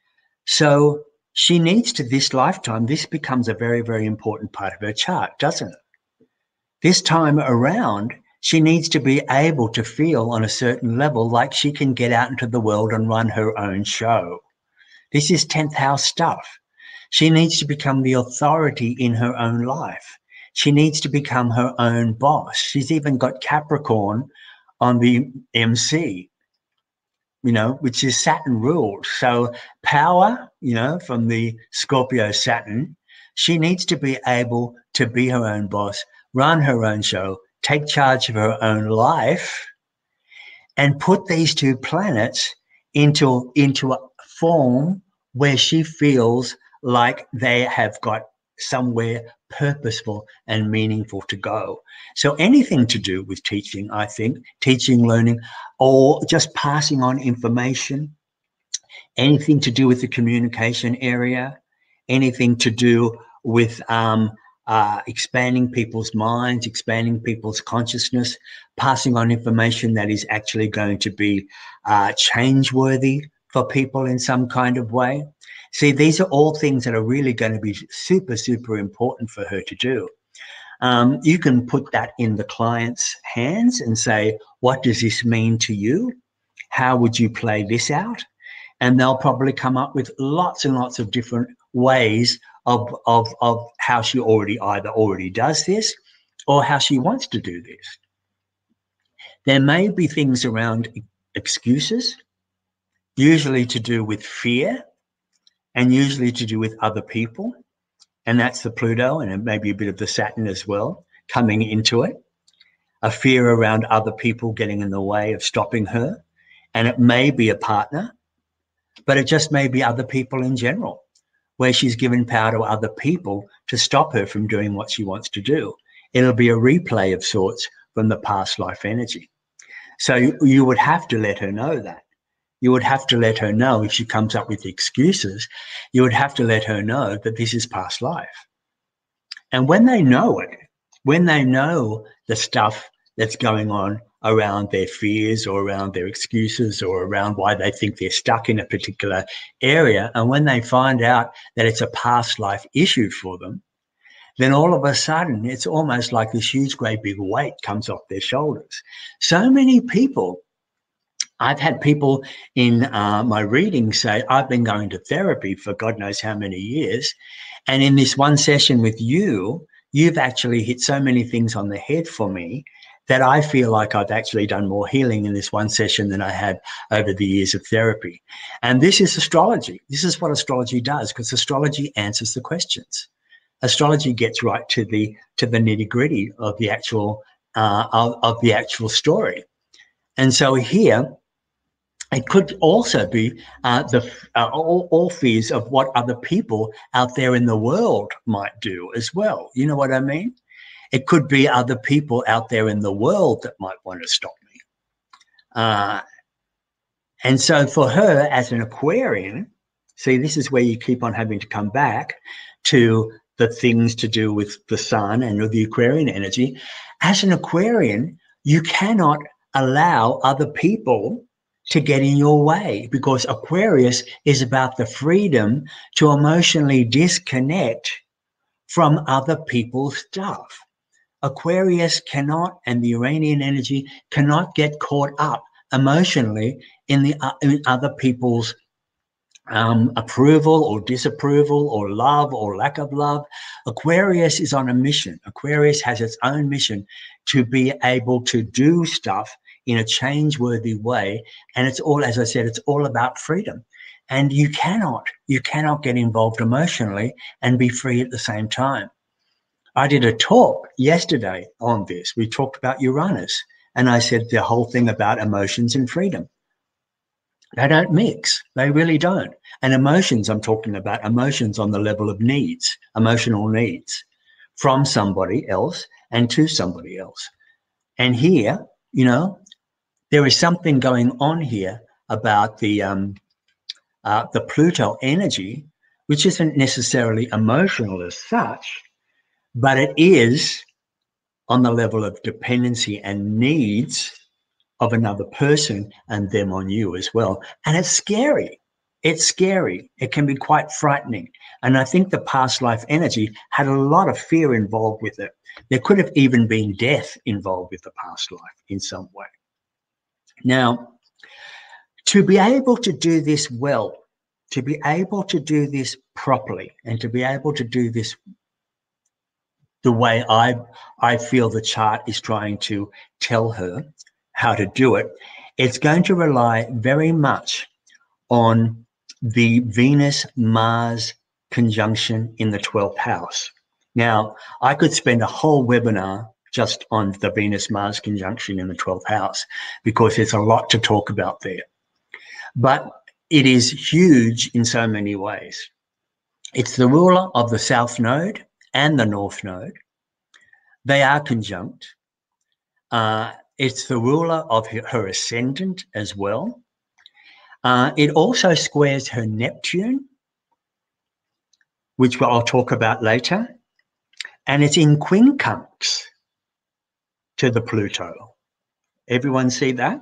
So she needs to, this lifetime, this becomes a very, very important part of her chart, doesn't it? This time around, she needs to be able to feel on a certain level like she can get out into the world and run her own show. This is 10th house stuff. She needs to become the authority in her own life. She needs to become her own boss. She's even got Capricorn on the MC, which is Saturn ruled. So power, from the Scorpio Saturn, she needs to be able to be her own boss, run her own show, take charge of her own life, and put these two planets into a form where she feels like they have got somewhere purposeful and meaningful to go. So anything to do with teaching, I think, teaching, learning, or just passing on information, anything to do with the communication area, anything to do with expanding people's minds, expanding people's consciousness, passing on information that is actually going to be change-worthy for people in some kind of way. See, these are all things that are really going to be super, super important for her to do. You can put that in the client's hands and say, what does this mean to you? How would you play this out? And they'll probably come up with lots and lots of different ways of how she already does this or how she wants to do this. There may be things around excuses, usually to do with fear and usually to do with other people. And that's the Pluto and maybe a bit of the Saturn as well coming into it. A fear around other people getting in the way of stopping her. And it may be a partner, but it just may be other people in general, where she's given power to other people to stop her from doing what she wants to do. It'll be a replay of sorts from the past life energy. So you would have to let her know that. You would have to let her know if she comes up with excuses, you would have to let her know that this is past life. And when they know it, when they know the stuff that's going on around their fears or around their excuses or around why they think they're stuck in a particular area, and when they find out that it's a past life issue for them, then all of a sudden it's almost like this huge, great big weight comes off their shoulders. So many people, I've had people in my reading say, I've been going to therapy for God knows how many years. And in this one session with you, you've actually hit so many things on the head for me that I feel like I've actually done more healing in this one session than I had over the years of therapy. And this is astrology. This is what astrology does, because astrology answers the questions. Astrology gets right to the nitty-gritty of the actual story. And so here, it could also be all fears of what other people out there in the world might do as well. You know what I mean? It could be other people out there in the world that might want to stop me. And so for her as an Aquarian, See, this is where you keep on having to come back to the things to do with the sun and with the Aquarian energy. As an Aquarian, you cannot allow other people to get in your way, because Aquarius is about the freedom to emotionally disconnect from other people's stuff. Aquarius cannot, and the Uranian energy cannot get caught up emotionally in other people's approval or disapproval or love or lack of love. Aquarius is on a mission. Aquarius has its own mission to be able to do stuff in a change-worthy way. And it's all, as I said, it's all about freedom. And you cannot get involved emotionally and be free at the same time. I did a talk yesterday on this. We talked about Uranus, and I said the whole thing about emotions and freedom. They don't mix. They really don't. And emotions, I'm talking about emotions on the level of needs, emotional needs from somebody else and to somebody else. And here, you know, there is something going on here about the Pluto energy, which isn't necessarily emotional as such, but it is on the level of dependency and needs of another person and them on you as well. And it's scary. It's scary. It can be quite frightening. And I think the past life energy had a lot of fear involved with it. There could have even been death involved with the past life in some way. Now, to be able to do this well, to be able to do this properly, and to be able to do this the way I feel the chart is trying to tell her how to do it, it's going to rely very much on the Venus-Mars conjunction in the 12th house. Now, I could spend a whole webinar just on the Venus-Mars conjunction in the 12th house, because there's a lot to talk about there. But it is huge in so many ways. It's the ruler of the South Node and the North Node. They are conjunct. It's the ruler of her ascendant as well. It also squares her Neptune, which I'll talk about later. And it's in quincunx to the Pluto. Everyone see that?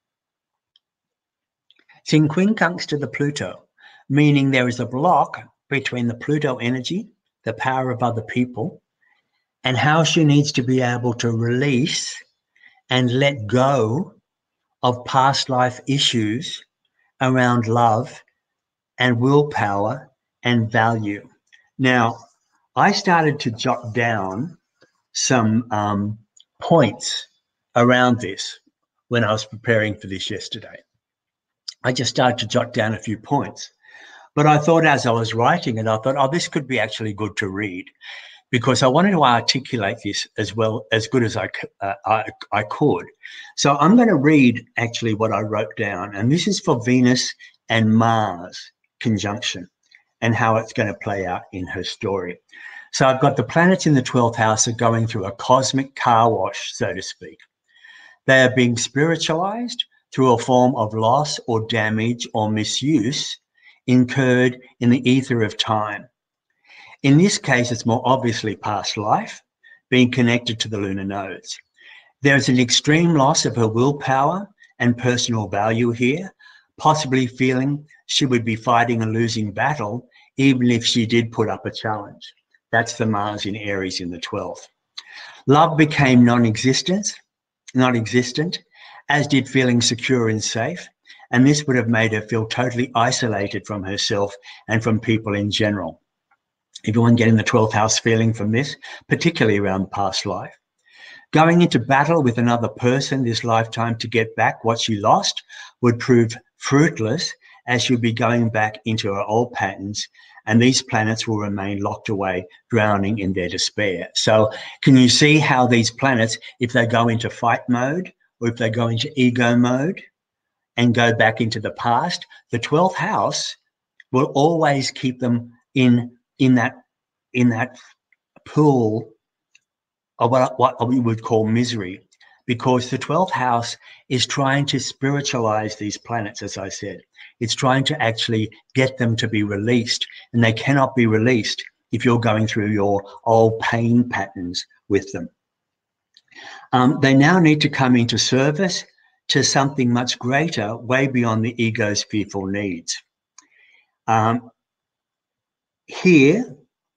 It's in quincunx to the Pluto, meaning there is a block between the Pluto energy, the power of other people, and how she needs to be able to release and let go of past life issues around love and willpower and value. Now, I started to jot down some points around this when I was preparing for this yesterday. I just started to jot down a few points. But I thought as I was writing it, I thought, oh, this could be actually good to read, because I wanted to articulate this as well, as good as I could. So I'm going to read actually what I wrote down, and this is for Venus and Mars conjunction and how it's going to play out in her story. So I've got the planets in the 12th house are going through a cosmic car wash, so to speak. They are being spiritualized through a form of loss or damage or misuse incurred in the ether of time. In this case, it's more obviously past life, being connected to the lunar nodes. There is an extreme loss of her willpower and personal value here, possibly feeling she would be fighting a losing battle even if she did put up a challenge. That's the Mars in Aries in the 12th. Love became non-existent, as did feeling secure and safe, and this would have made her feel totally isolated from herself and from people in general. Everyone getting the 12th house feeling from this, particularly around past life. Going into battle with another person this lifetime to get back what she lost would prove fruitless, as she'll be going back into her old patterns, and these planets will remain locked away, drowning in their despair. So can you see how these planets, if they go into fight mode or if they go into ego mode and go back into the past, the 12th house will always keep them in that pool of what we would call misery. because the 12th house is trying to spiritualize these planets, as I said. It's trying to actually get them to be released, and they cannot be released if you're going through your old pain patterns with them. They now need to come into service to something much greater, way beyond the ego's fearful needs. Here,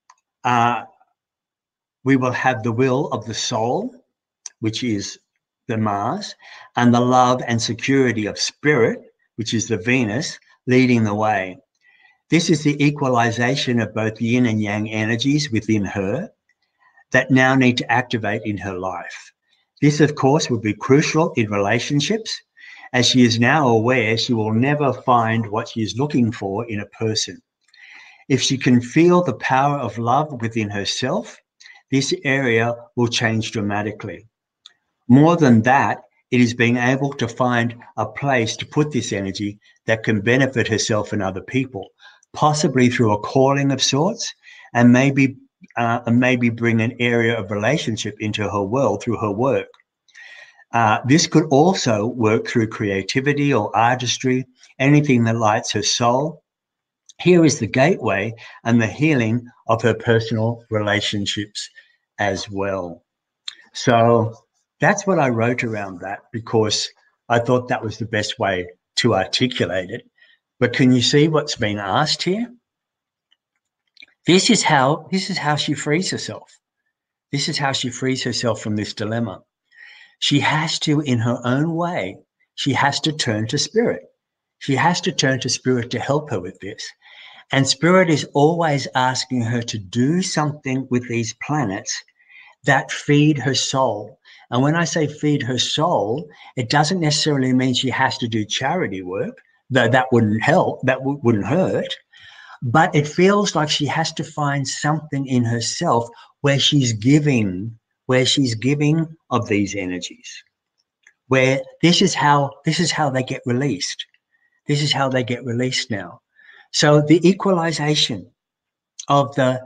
we will have the will of the soul, which is the Mars, and the love and security of spirit, which is the Venus, leading the way. This is the equalization of both yin and yang energies within her that now need to activate in her life. This, of course, will be crucial in relationships, as she is now aware she will never find what she is looking for in a person. If she can feel the power of love within herself, this area will change dramatically. More than that, it is being able to find a place to put this energy that can benefit herself and other people, possibly through a calling of sorts, and maybe bring an area of relationship into her world through her work. This could also work through creativity or artistry, anything that lights her soul. Here is the gateway and the healing of her personal relationships as well. So that's what I wrote around that, because I thought that was the best way to articulate it. But can you see what's been asked here? This is how she frees herself. This is how she frees herself from this dilemma. She has to, in her own way, she has to turn to spirit. She has to turn to spirit to help her with this. And spirit is always asking her to do something with these planets that feed her soul. And when I say feed her soul, it doesn't necessarily mean she has to do charity work, though that wouldn't help, that wouldn't hurt. But it feels like she has to find something in herself where she's giving of these energies, where this is how they get released. This is how they get released now. So the equalization of her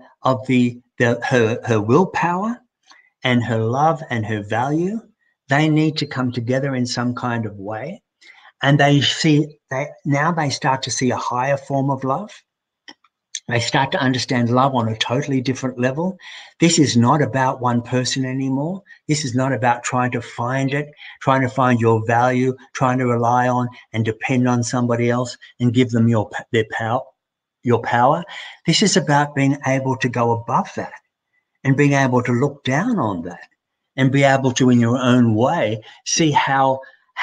willpower and her love and her value, they need to come together in some kind of way. And they start to see a higher form of love. They start to understand love on a totally different level. This is not about one person anymore. This is not about trying to find it, trying to find your value, trying to rely on and depend on somebody else and give them your power. This is about being able to go above that and being able to look down on that and be able to, in your own way, see how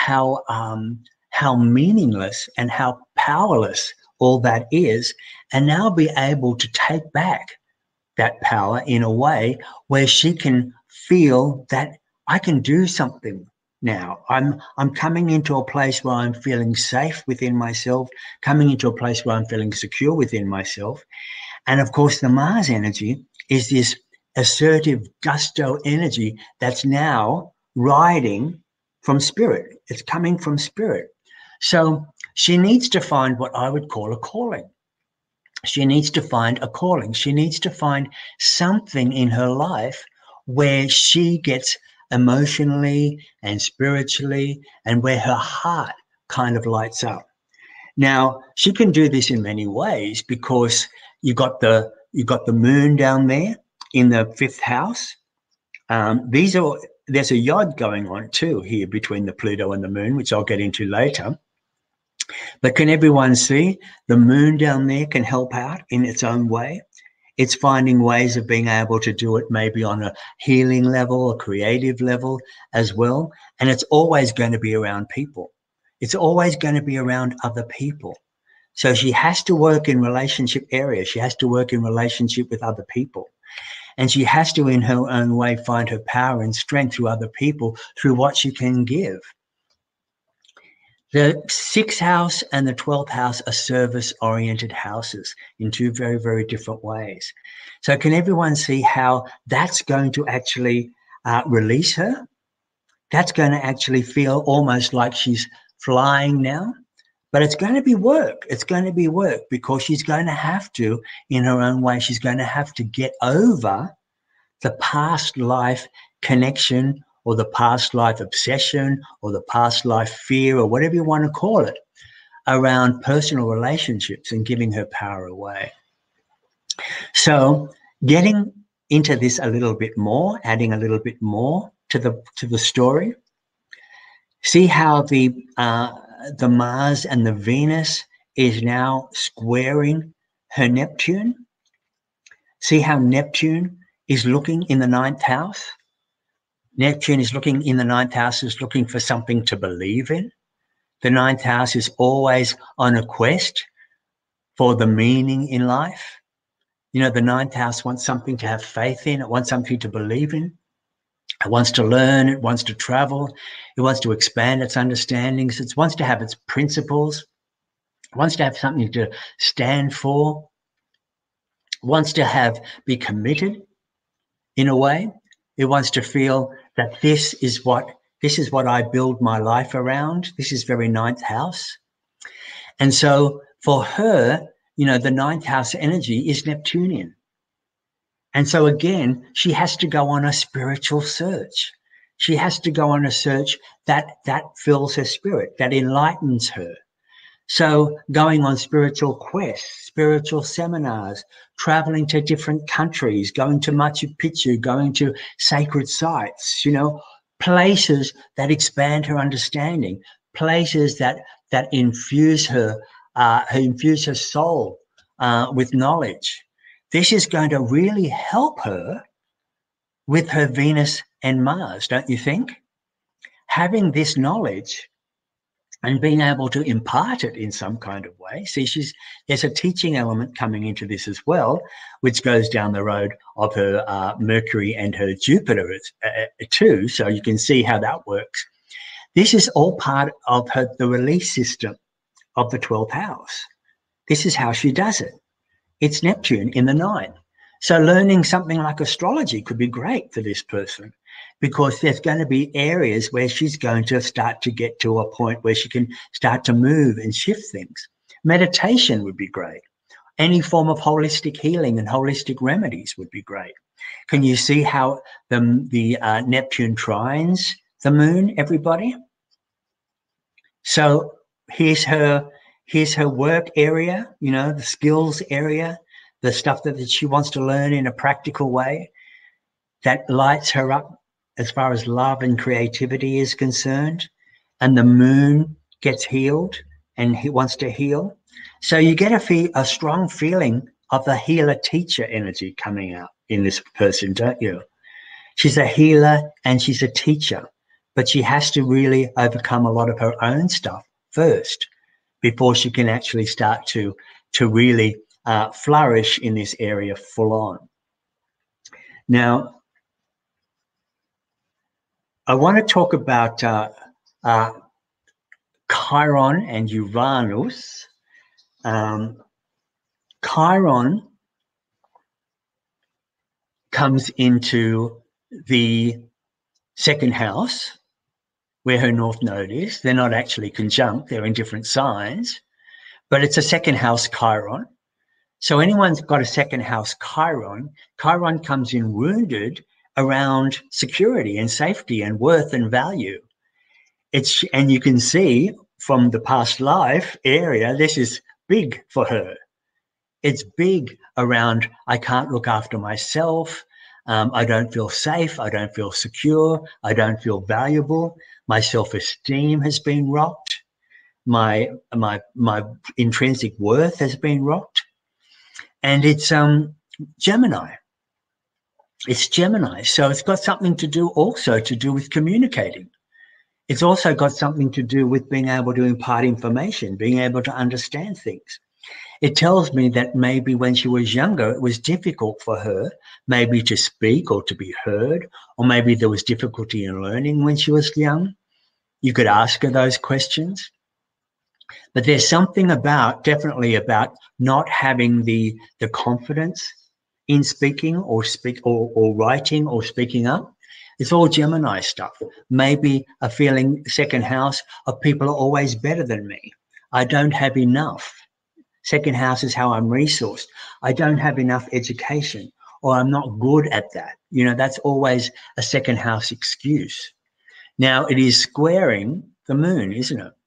meaningless and how powerless all that is, and now be able to take back that power in a way where she can feel that I can do something now. I'm coming into a place where I'm feeling safe within myself, coming into a place where I'm feeling secure within myself. And of course, the Mars energy is this assertive gusto energy that's now riding from spirit. It's coming from spirit. So she needs to find what I would call a calling. She needs to find a calling. She needs to find something in her life where she gets emotionally and spiritually and where her heart kind of lights up. Now, she can do this in many ways, because you got the moon down there in the 5th house. There's a yod going on too here between the Pluto and the moon, which I'll get into later. But can everyone see the moon down there can help out in its own way? It's finding ways of being able to do it maybe on a healing level, a creative level as well. And it's always going to be around people. It's always going to be around other people. So she has to work in relationship areas. She has to work in relationship with other people. And she has to, in her own way, find her power and strength through other people, through what she can give. The 6th house and the 12th house are service-oriented houses in two very, very different ways. So can everyone see how that's going to actually release her? That's going to actually feel almost like she's flying now. But it's going to be work. It's going to be work, because she's going to have to, in her own way, she's going to have to get over the past life connection or the past life obsession or the past life fear or whatever you want to call it around personal relationships and giving her power away. So getting into this a little bit more, adding a little bit more to the story. See how the Mars and the Venus is now squaring her Neptune. See how Neptune is looking in the 9th house. Neptune is looking in the 9th house, is looking for something to believe in. The 9th house is always on a quest for the meaning in life. You know, the 9th house wants something to have faith in. It wants something to believe in. It wants to learn. It wants to travel. It wants to expand its understandings. It wants to have its principles. It wants to have something to stand for. It wants to be committed in a way. It wants to feel that this is what I build my life around. This is very 9th house. And so for her, you know, the 9th house energy is Neptunian. And so again, she has to go on a spiritual search. She has to go on a search that fills her spirit, that enlightens her. So going on spiritual quests, spiritual seminars, traveling to different countries, going to Machu Picchu, going to sacred sites, you know, places that expand her understanding, places that infuse her soul with knowledge. This is going to really help her with her Venus and Mars, don't you think? Having this knowledge and being able to impart it in some kind of way. See, there's a teaching element coming into this as well, which goes down the road of her Mercury and her Jupiter too. So you can see how that works. This is all part of the release system of the 12th house. This is how she does it. It's Neptune in the 9th. So learning something like astrology could be great for this person, because there's going to be areas where she's going to start to get to a point where she can start to move and shift things. Meditation would be great. Any form of holistic healing and holistic remedies would be great. Can you see how the Neptune trines the moon, everybody? So here's her work area, you know, the skills area, the stuff that she wants to learn in a practical way that lights her up as far as love and creativity is concerned. And the moon gets healed and he wants to heal. So you get a strong feeling of the healer-teacher energy coming out in this person, don't you? She's a healer and she's a teacher, but she has to really overcome a lot of her own stuff first before she can actually start to really flourish in this area full on. Now, I want to talk about Chiron and Uranus. Chiron comes into the 2nd house where her north node is. They're not actually conjunct, they're in different signs, but it's a 2nd house Chiron. So anyone's got a 2nd house Chiron, Chiron comes in wounded around security and safety and worth and value. And you can see from the past life area, this is big for her. It's big around, I can't look after myself. I don't feel safe. I don't feel secure. I don't feel valuable. My self-esteem has been rocked. My intrinsic worth has been rocked. And it's Gemini. It's Gemini. So it's got something to do with communicating. It's also got something to do with being able to impart information, being able to understand things. It tells me that maybe when she was younger, it was difficult for her maybe to speak or to be heard, or maybe there was difficulty in learning when she was young. You could ask her those questions. But there's something definitely about not having the confidence in speaking or writing or speaking up. It's all Gemini stuff. Maybe a feeling 2nd house of people are always better than me. I don't have enough. 2nd house is how I'm resourced. I don't have enough education, or I'm not good at that. You know, that's always a 2nd house excuse. Now, it is squaring the moon, isn't it?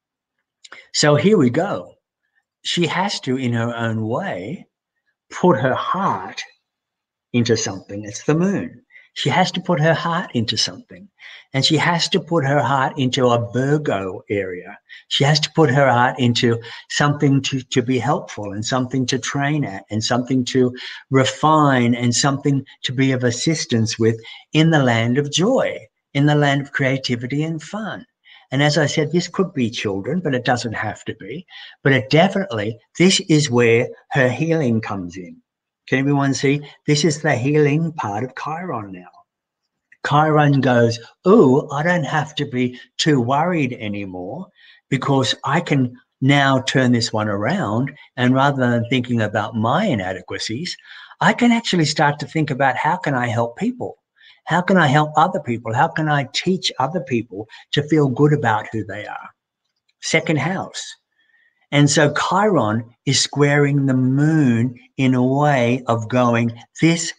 So here we go. She has to, in her own way, put her heart into something. It's the moon. She has to put her heart into something. And she has to put her heart into a Virgo area. She has to put her heart into something to be helpful and something to train at and something to refine and something to be of assistance with in the land of joy, in the land of creativity and fun. And as I said, this could be children, but it doesn't have to be. But it definitely, this is where her healing comes in. Can everyone see? This is the healing part of Chiron now. Chiron goes, oh, I don't have to be too worried anymore because I can now turn this one around. And rather than thinking about my inadequacies, I can actually start to think about how can I help people? How can I help other people? How can I teach other people to feel good about who they are? Second house. And so Chiron is squaring the moon in a way of going, this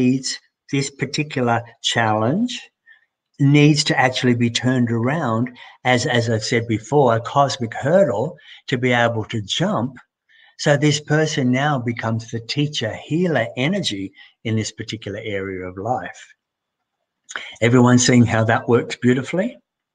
particular challenge needs to actually be turned around as I've said before, a cosmic hurdle to be able to jump. So this person now becomes the teacher, healer energy in this particular area of life. Everyone seeing how that works beautifully?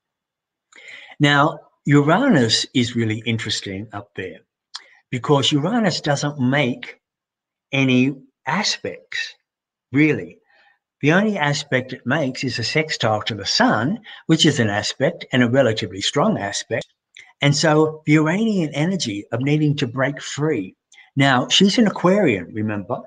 Now, Uranus is really interesting up there because Uranus doesn't make any aspects, really. The only aspect it makes is a sextile to the sun, which is an aspect and a relatively strong aspect. And so the Uranian energy of needing to break free. Now, she's an Aquarian, remember?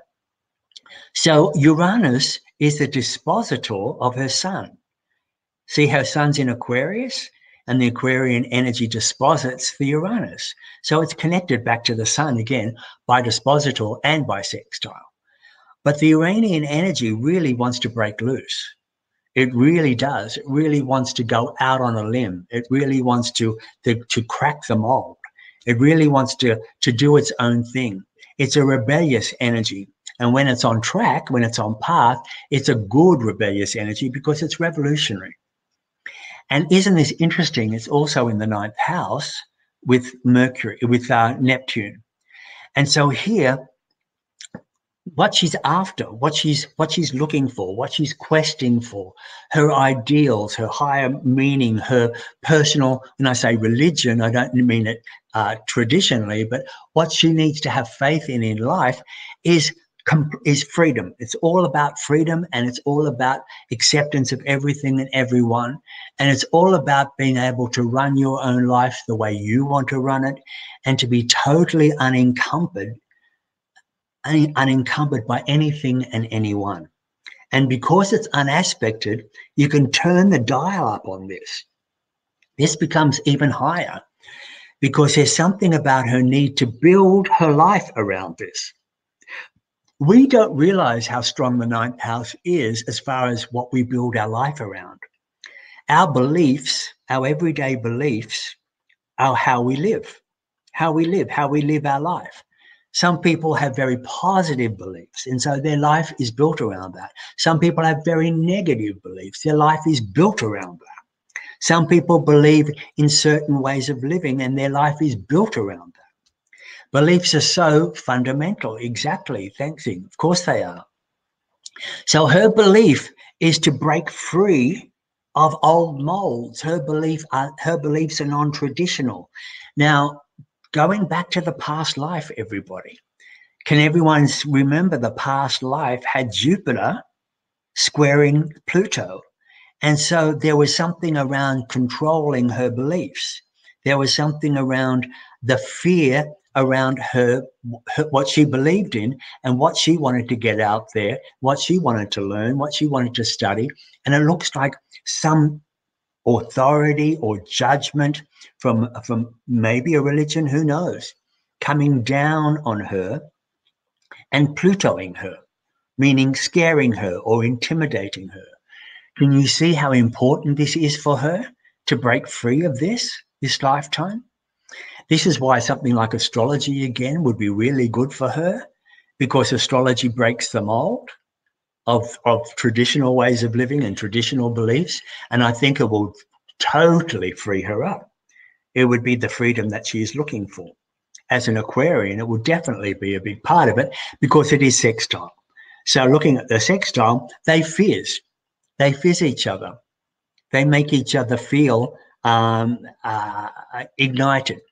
So Uranus is the dispositor of her sun. See how sun's in Aquarius? And the Aquarian energy disposits the Uranus. So it's connected back to the sun again by dispositor and by sextile. But the Uranian energy really wants to break loose. It really does. It really wants to go out on a limb. It really wants to crack the mold. It really wants to do its own thing. It's a rebellious energy. And when it's on track, when it's on path, it's a good rebellious energy because it's revolutionary. And isn't this interesting? It's also in the 9th house with Mercury, with Neptune. And so here, what she's after, what she's looking for, what she's questing for, her ideals, her higher meaning, her personal, when I say religion, I don't mean it traditionally, but what she needs to have faith in life is freedom. It's all about freedom, and it's all about acceptance of everything and everyone. And it's all about being able to run your own life the way you want to run it and to be totally unencumbered by anything and anyone. And because it's unaspected, you can turn the dial up on this. This becomes even higher because there's something about her need to build her life around this. We don't realize how strong the 9th house is as far as what we build our life around. Our beliefs, our everyday beliefs, are how we live our life. Some people have very positive beliefs, and so their life is built around that. Some people have very negative beliefs. Their life is built around that. Some people believe in certain ways of living, and their life is built around that. Beliefs are so fundamental. Exactly. Thanks, Ing. Of course they are. So her belief is to break free of old molds. Her beliefs are non-traditional. Now, going back to the past life, everybody, can everyone remember the past life had Jupiter squaring Pluto? And so there was something around controlling her beliefs. There was something around the fear around her what she believed in and what she wanted to get out there, what she wanted to learn, what she wanted to study. And it looks like some authority or judgment from maybe a religion, who knows, coming down on her and Plutoing her, meaning scaring her or intimidating her. Can you see how important this is for her to break free of this lifetime? This is why something like astrology, again, would be really good for her, because astrology breaks the mold. of traditional ways of living and traditional beliefs. And I think it will totally free her up. It would be the freedom that she's looking for. As an Aquarian, it will definitely be a big part of it because it is sextile. So looking at the sextile, they fizz each other. They make each other feel ignited.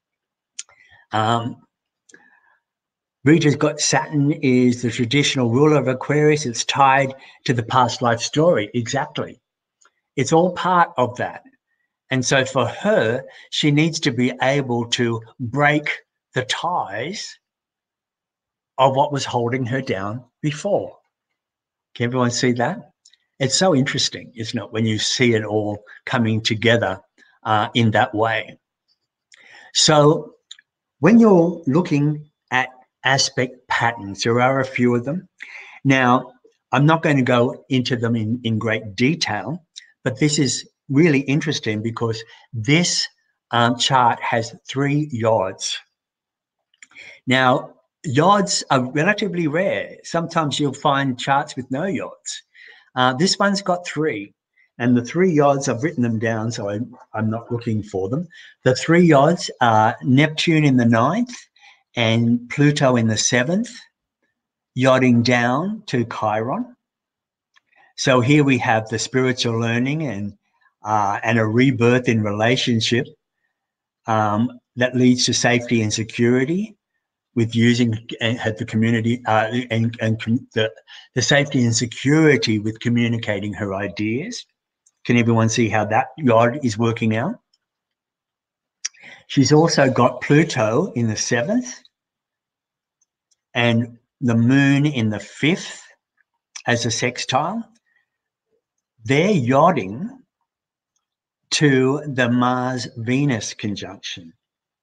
Rita's got Saturn is the traditional ruler of Aquarius. It's tied to the past life story. Exactly. It's all part of that. And so for her, she needs to be able to break the ties of what was holding her down before. Can everyone see that? It's so interesting, isn't it, when you see it all coming together in that way. So when you're looking at aspect patterns, there are a few of them. Now, I'm not going to go into them in great detail, but this is really interesting because this chart has 3 yods. Now, yods are relatively rare. It's you'll find charts with no yods. This one's got 3. And the 3 yods, I've written them down, so I'm not looking for them. The 3 yods are Neptune in the 9th and Pluto in the 7th, yodding down to Chiron. So here we have the spiritual learning and a rebirth in relationship that leads to safety and security with using the community and the safety and security with communicating her ideas. Can everyone see how that yod is working out? She's also got Pluto in the 7th and the moon in the 5th as a sextile. They're yodding to the Mars-Venus conjunction.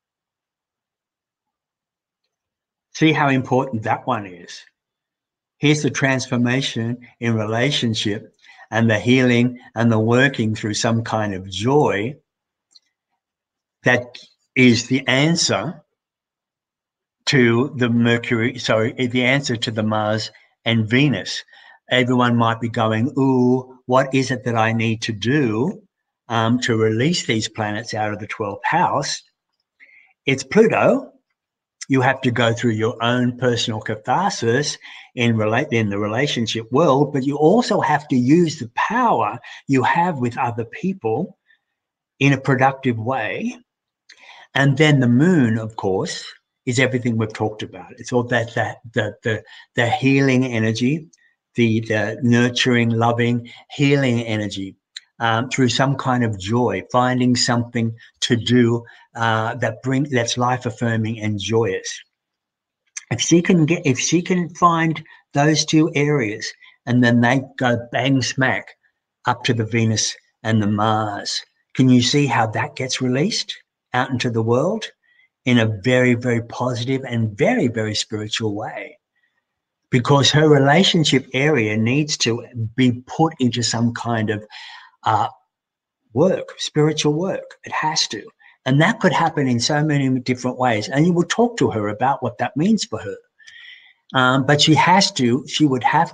See how important that one is. Here's the transformation in relationship and the healing and the working through some kind of joy that is the answer to the the answer to the Mars and Venus. Everyone might be going, ooh, what is it that I need to do to release these planets out of the 12th house? It's Pluto. You have to go through your own personal catharsis in the relationship world, but you also have to use the power you have with other people in a productive way. And then the moon, of course, is everything we've talked about. It's all that the healing energy, the nurturing, loving, healing energy through some kind of joy, finding something to do that's life affirming and joyous. If she can find those 2 areas, and then they go bang smack up to the Venus and the Mars, can you see how that gets released out into the world in a very, very positive and very, very spiritual way? Because her relationship area needs to be put into some kind of work, spiritual work. It has to. And that could happen in so many different ways. And you will talk to her about what that means for her. But she would have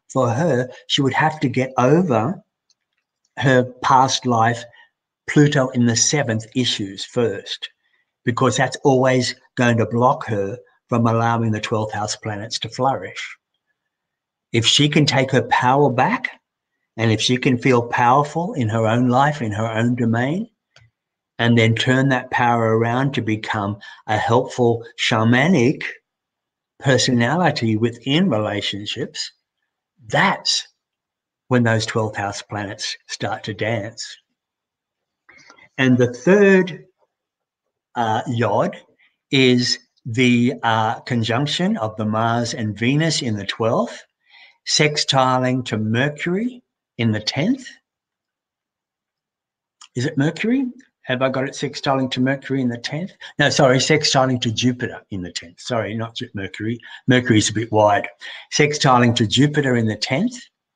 to get over her past life Pluto in the 7th issues first, because that's always going to block her from allowing the 12th house planets to flourish. If she can take her power back, and if she can feel powerful in her own life, in her own domain, and then turn that power around to become a helpful shamanic personality within relationships, that's when those 12th house planets start to dance. And the 3rd yod is the conjunction of the Mars and Venus in the 12th, sextiling to Mercury in the 10th. Is it Mercury? Have I got it sextiling to Mercury in the 10th? No, sorry, sextiling to Jupiter in the 10th. Sorry, not Mercury. Mercury's a bit wide. Sextiling to Jupiter in the 10th.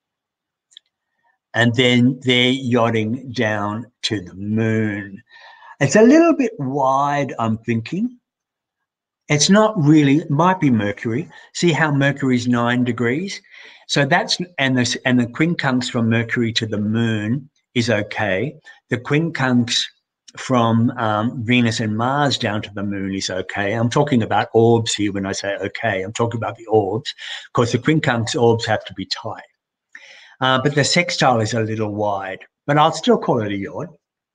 And then they're yodding down to the moon. It's a little bit wide, I'm thinking. It's not really, it might be Mercury. See how Mercury's 9 degrees? So that's, and the quincunx from Mercury to the moon is okay. The quincunx from Venus and Mars down to the moon is okay. I'm talking about orbs here when I say okay. I'm talking about the orbs, because the quincunx orbs have to be tight. But the sextile is a little wide, but I'll still call it a yacht.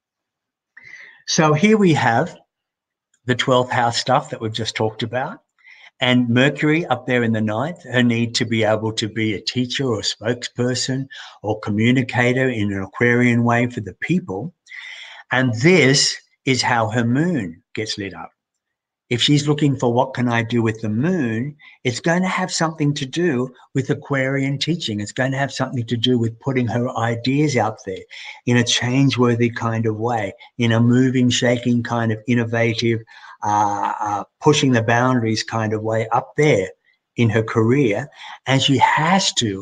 So here we have the 12th house stuff that we've just talked about. And Mercury up there in the 9th, her need to be able to be a teacher or a spokesperson or communicator in an Aquarian way for the people. And this is how her moon gets lit up. If she's looking for what can I do with the moon, it's going to have something to do with Aquarian teaching. It's going to have something to do with putting her ideas out there in a change-worthy kind of way, in a moving, shaking kind of innovative, pushing the boundaries kind of way up there in her career. And she has to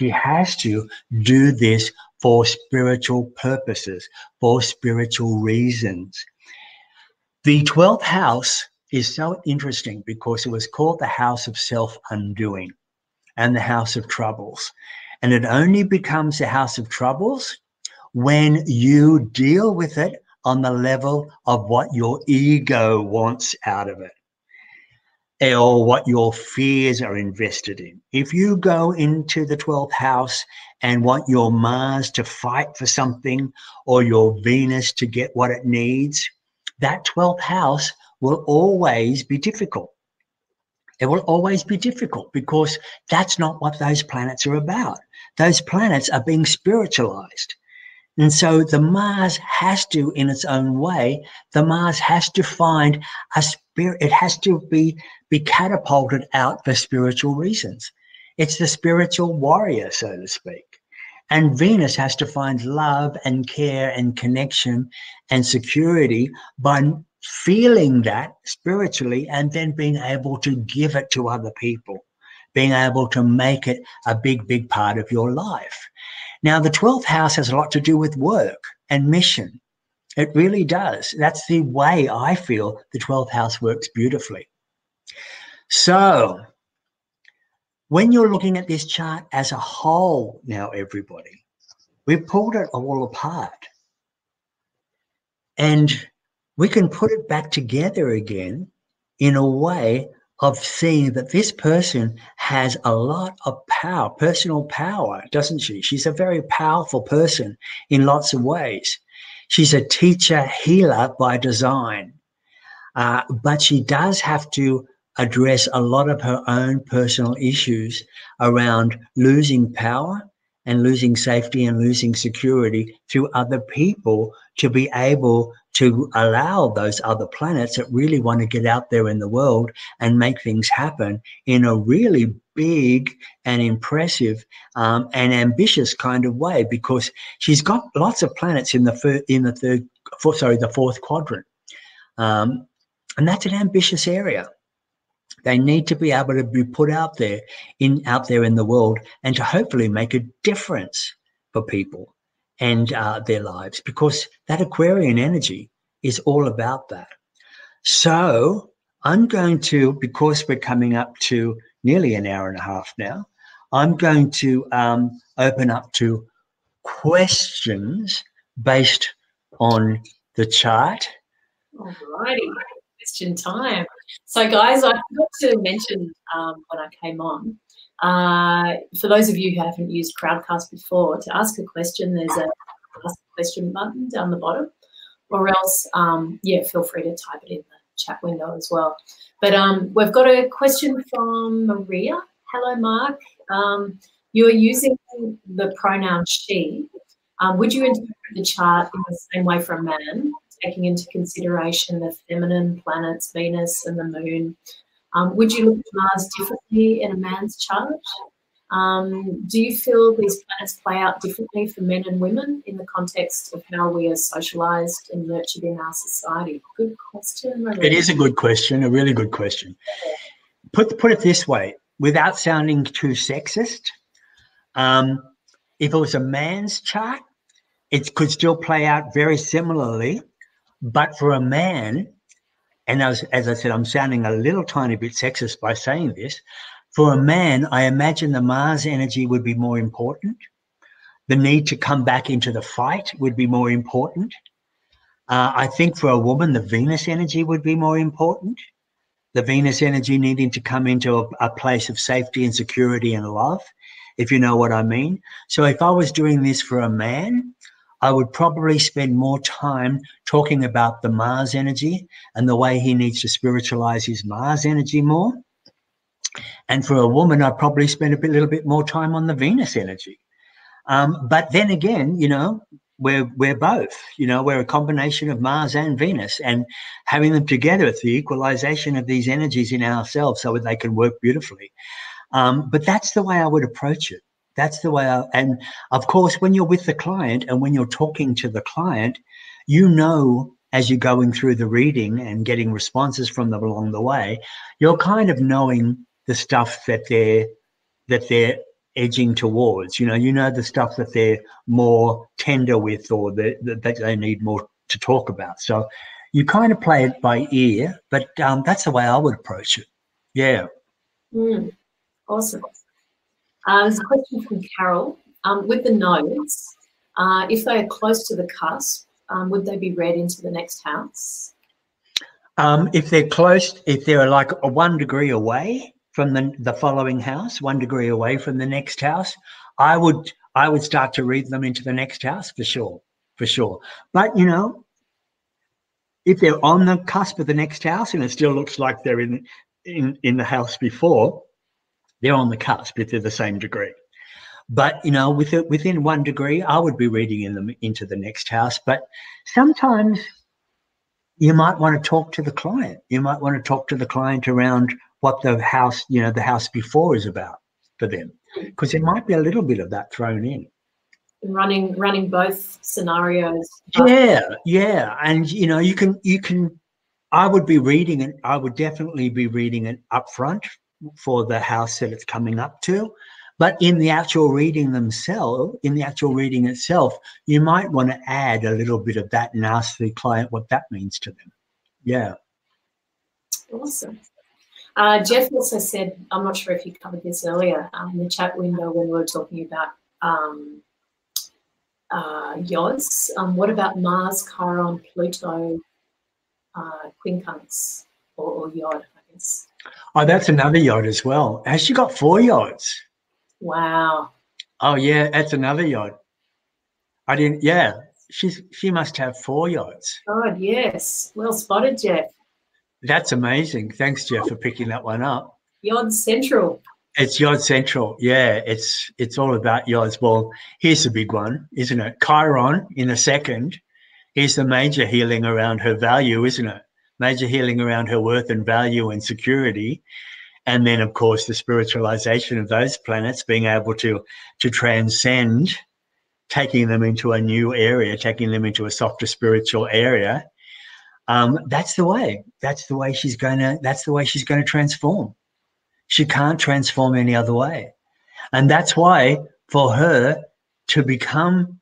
do this for spiritual purposes, for spiritual reasons. The 12th house is so interesting because it was called the house of self-undoing and the house of troubles. And it only becomes a house of troubles when you deal with it on the level of what your ego wants out of it, or what your fears are invested in. If you go into the 12th house and want your Mars to fight for something or your Venus to get what it needs, that 12th house will always be difficult. It will always be difficult because that's not what those planets are about. Those planets are being spiritualized. And so the Mars has to, in its own way, the Mars has to find a spirit. It has to be catapulted out for spiritual reasons. It's the spiritual warrior, so to speak. And Venus has to find love and care and connection and security by feeling that spiritually and then being able to give it to other people, being able to make it a big, big part of your life. Now, the 12th house has a lot to do with work and mission. It really does. That's the way I feel the 12th house works beautifully. So when you're looking at this chart as a whole now, everybody, we've pulled it all apart. And we can put it back together again in a way of seeing that this person has a lot of power, personal power, doesn't she? She's a very powerful person in lots of ways. She's a teacher, healer by design, but she does have to address a lot of her own personal issues around losing power and losing safety and losing security through other people to be able to allow those other planets that really want to get out there in the world and make things happen in a really big and impressive and ambitious kind of way, because she's got lots of planets in the fourth quadrant, and that's an ambitious area. They need to be able to be put out there in the world and to hopefully make a difference for people and their lives, because that Aquarian energy is all about that. So I'm going to, because we're coming up to nearly an hour and a half now, I'm going to open up to questions based on the chart. All righty. Question time. So, guys, I forgot to mention when I came on, for those of you who haven't used Crowdcast before, to ask a question, there's a ask a question button down the bottom, or else, feel free to type it in the chat window as well. But we've got a question from Maria. Hello, Mark. You're using the pronoun she. Would you interpret the chart in the same way for a man, taking into consideration the feminine planets, Venus and the moon? Would you look at Mars differently in a man's chart? Do you feel these planets play out differently for men and women in the context of how we are socialized and nurtured in our society? Good question. It is a good question, a really good question. Put it this way, without sounding too sexist, if it was a man's chart, it could still play out very similarly. But for a man, and as I said, I'm sounding a little tiny bit sexist by saying this. For a man, I imagine the Mars energy would be more important. The need to come back into the fight would be more important. I think for a woman, the Venus energy would be more important. The Venus energy needing to come into a place of safety and security and love, if you know what I mean. So if I was doing this for a man, I would probably spend more time talking about the Mars energy and the way he needs to spiritualize his Mars energy more. And for a woman, I'd probably spend a little bit more time on the Venus energy. But then again, you know, we're both, you know, we're a combination of Mars and Venus, and having them together, it's the equalization of these energies in ourselves so that they can work beautifully. But that's the way I would approach it. That's the way and of course, when you're with the client and when you're talking to the client, you know, as you're going through the reading and getting responses from them along the way, you're kind of knowing the stuff that they're edging towards. You know the stuff that they're more tender with, or that they need more to talk about. So you kind of play it by ear, but that's the way I would approach it. Yeah. Awesome. There's a question from Carol. With the nodes, if they are close to the cusp, would they be read into the next house? If they're close, if they're like 1 degree away from the following house, 1 degree away from the next house, I would start to read them into the next house for sure. But you know, if they're on the cusp of the next house and it still looks like they're in the house before, they're on the cusp if they're the same degree. But you know, within 1 degree, I would be reading them into the next house. But sometimes you might want to talk to the client. You might want to talk to the client around what the house, you know, the house before is about for them, because there might be a little bit of that thrown in. Running both scenarios. Yeah, and you know, you can. I would be reading it. I would definitely be reading it up front for the house that it's coming up to. But in the actual reading itself, you might want to add a little bit of that and ask the client what that means to them. Yeah. Awesome. Jeff also said, I'm not sure if you covered this earlier in the chat window when we were talking about yods. What about Mars, Chiron, Pluto, quincunx, or yod, I guess? Oh, that's another yod as well. Has she got 4 yods? Wow. Oh yeah, that's another yod. I didn't. Yeah, she must have 4 yods. God, yes. Well spotted, Jeff. That's amazing. Thanks, Jeff, for picking that one up. Yod Central. It's Yod Central. Yeah, it's all about yods. Well, here's the big one, isn't it? Chiron in a second. Here's the major healing around her value, isn't it? Major healing around her worth and value and security. And then, of course, the spiritualization of those planets, being able to transcend, taking them into a new area, taking them into a softer spiritual area. That's the way. That's the way she's going to transform. She can't transform any other way. And that's why for her to become,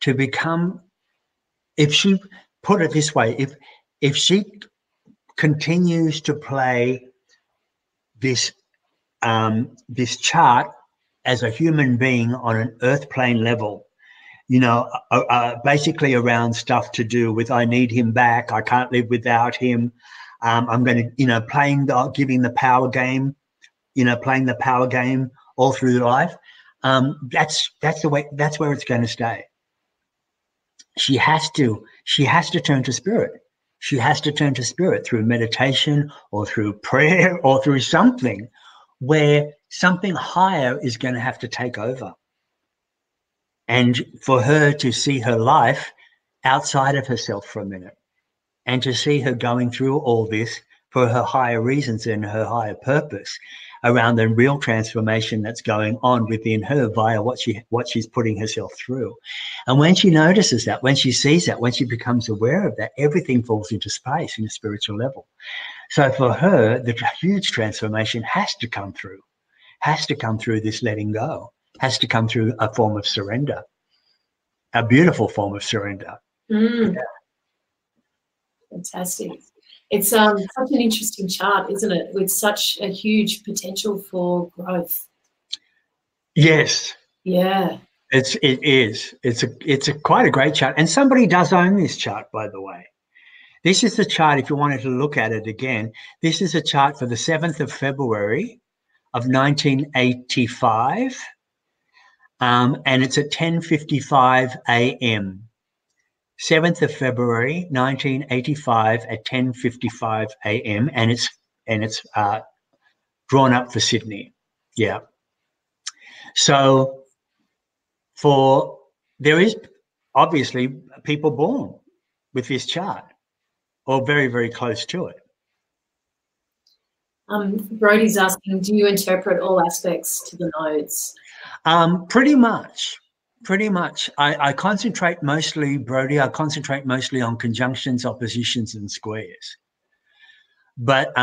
if she put it this way, if she continues to play this chart as a human being on an earth plane level, you know, basically around stuff to do with, I need him back, I can't live without him, I'm going to, you know, giving the power game, you know, playing the power game all through life. That's the way. That's where it's going to stay. She has to turn to spirit. She has to turn to spirit through meditation or through prayer or through something where something higher is going to have to take over. And for her to see her life outside of herself for a minute, and to see her going through all this for her higher reasons and her higher purpose around the real transformation that's going on within her via what she's putting herself through. And when she notices that, when she sees that, when she becomes aware of that, everything falls into space in a spiritual level. So for her, the huge transformation has to come through this letting go, has to come through a form of surrender, a beautiful form of surrender. Yeah. Fantastic. It's such an interesting chart, isn't it? With such a huge potential for growth. Yes. Yeah. It is. It's quite a great chart. And somebody does own this chart, by the way. This is the chart, if you wanted to look at it again, this is a chart for the 7th of February of 1985. And it's at 10:55 a.m. 7th of February, 1985 at 10:55 a.m. And it's drawn up for Sydney. Yeah. So there is obviously people born with this chart or very, very close to it. Brody's asking, do you interpret all aspects to the nodes? Pretty much. I concentrate mostly, Brody, I concentrate mostly on conjunctions, oppositions, and squares. But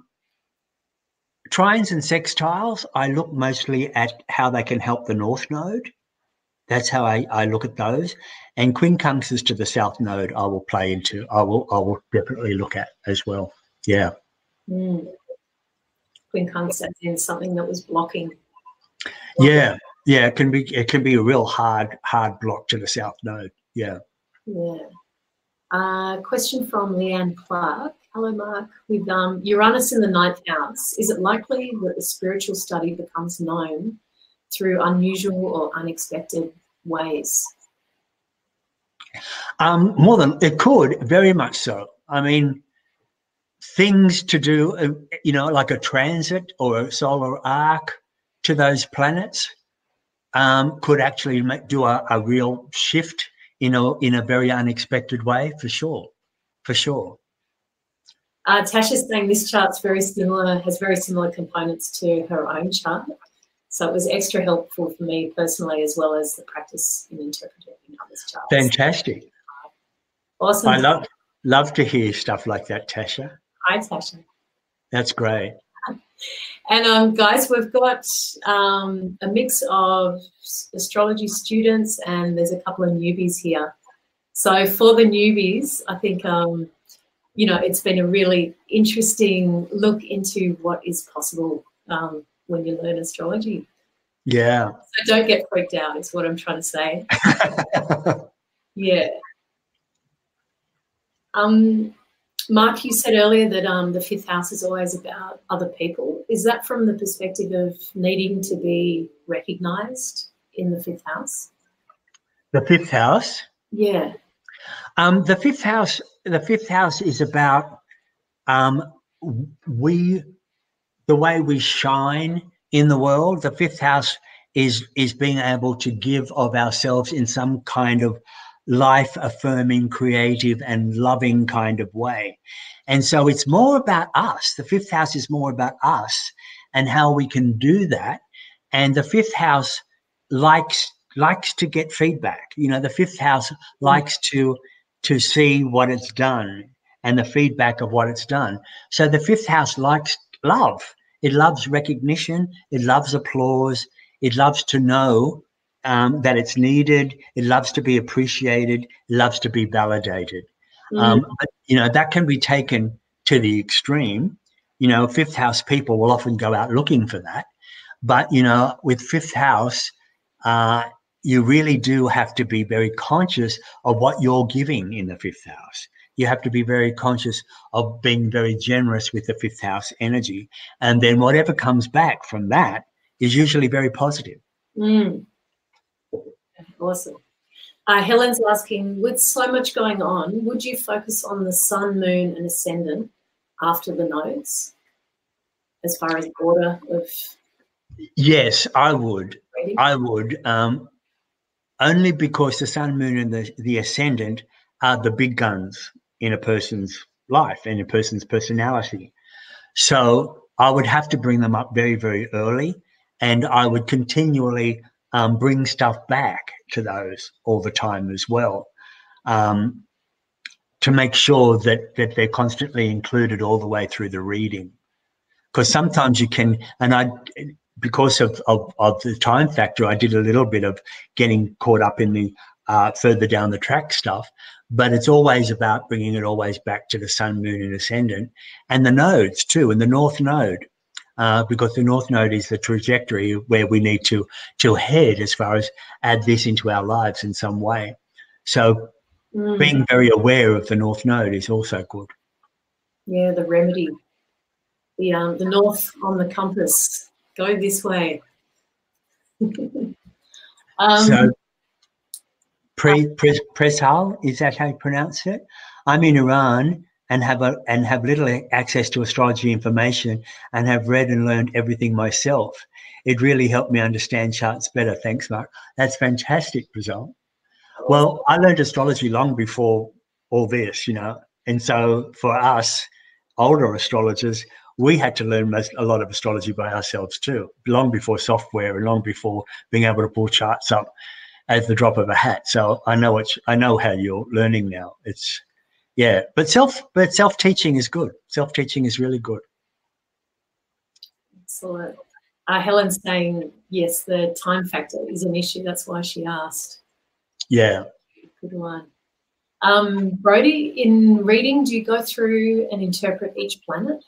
trines and sextiles, I look mostly at how they can help the north node. That's how I look at those. And quincunxes to the south node I will play into. I will definitely look at as well. Yeah. Quincunx as in something that was blocking. Yeah. Yeah, it can be a real hard block to the south node. Yeah. Yeah. Question from Leanne Clark. Hello, Mark. With Uranus in the 9th house, is it likely that the spiritual study becomes known through unusual or unexpected ways? More than it could, very much so. I mean, things to do, like a transit or a solar arc to those planets could actually do a real shift in a very unexpected way, for sure. Tasha's saying this chart's has very similar components to her own chart. So it was extra helpful for me personally, as well as the practice in interpreting others' charts. Fantastic. Awesome. I love to hear stuff like that, Tasha. Hi, Tasha. That's great. And guys, we've got a mix of astrology students and there's a couple of newbies here. So for the newbies, I think, it's been a really interesting look into what is possible when you learn astrology. Yeah. So don't get freaked out is what I'm trying to say. Yeah. Mark, you said earlier that the 5th house is always about other people. Is that from the perspective of needing to be recognised in the 5th house? The 5th house? Yeah. The 5th house is about the way we shine in the world. The 5th house is being able to give of ourselves in some kind of life-affirming, creative and loving kind of way. And so it's more about us. The 5th house is more about us and how we can do that. And the 5th house likes to get feedback. The 5th house likes to see what it's done and the feedback of what it's done. So the 5th house likes love. It loves recognition. It loves applause. It loves to know that it's needed. It loves to be appreciated. It loves to be validated. But, that can be taken to the extreme. 5th house people will often go out looking for that. But, with 5th house, you really do have to be very conscious of what you're giving in the 5th house. You have to be very conscious of being very generous with the 5th house energy. And then whatever comes back from that is usually very positive. Awesome. Helen's asking, with so much going on, would you focus on the sun, moon and ascendant after the nodes as far as order of? Yes, I would. Only because the sun, moon and the ascendant are the big guns in a person's life and a person's personality. So I would have to bring them up very, very early, and I would continually bring stuff back to those all the time as well, to make sure that they're constantly included all the way through the reading. Because sometimes you can, and because of the time factor, I did a little bit of getting caught up in the further down the track stuff. but it's always about bringing it always back to the sun, moon, and ascendant, and the nodes too, and the north node, because the north node is the trajectory where we need to head as far as add this into our lives in some way. So being very aware of the north node is also good. Yeah, the remedy. The north on the compass. Go this way. So Preshal, is that how you pronounce it? I'm in Iran and have little access to astrology information and have read and learned everything myself. It really helped me understand charts better. Thanks, Mark. That's fantastic, Preshal. Well, I learned astrology long before all this, you know, and so for us older astrologers, we had to learn a lot of astrology by ourselves too, long before software and long before being able to pull charts up at the drop of a hat. So I know how you're learning now. It's but self-teaching is good. Self-teaching is really good. Excellent. Helen's saying yes, the time factor is an issue. That's why she asked. Yeah. Good one. Brodie, in reading, do you go through and interpret each planet?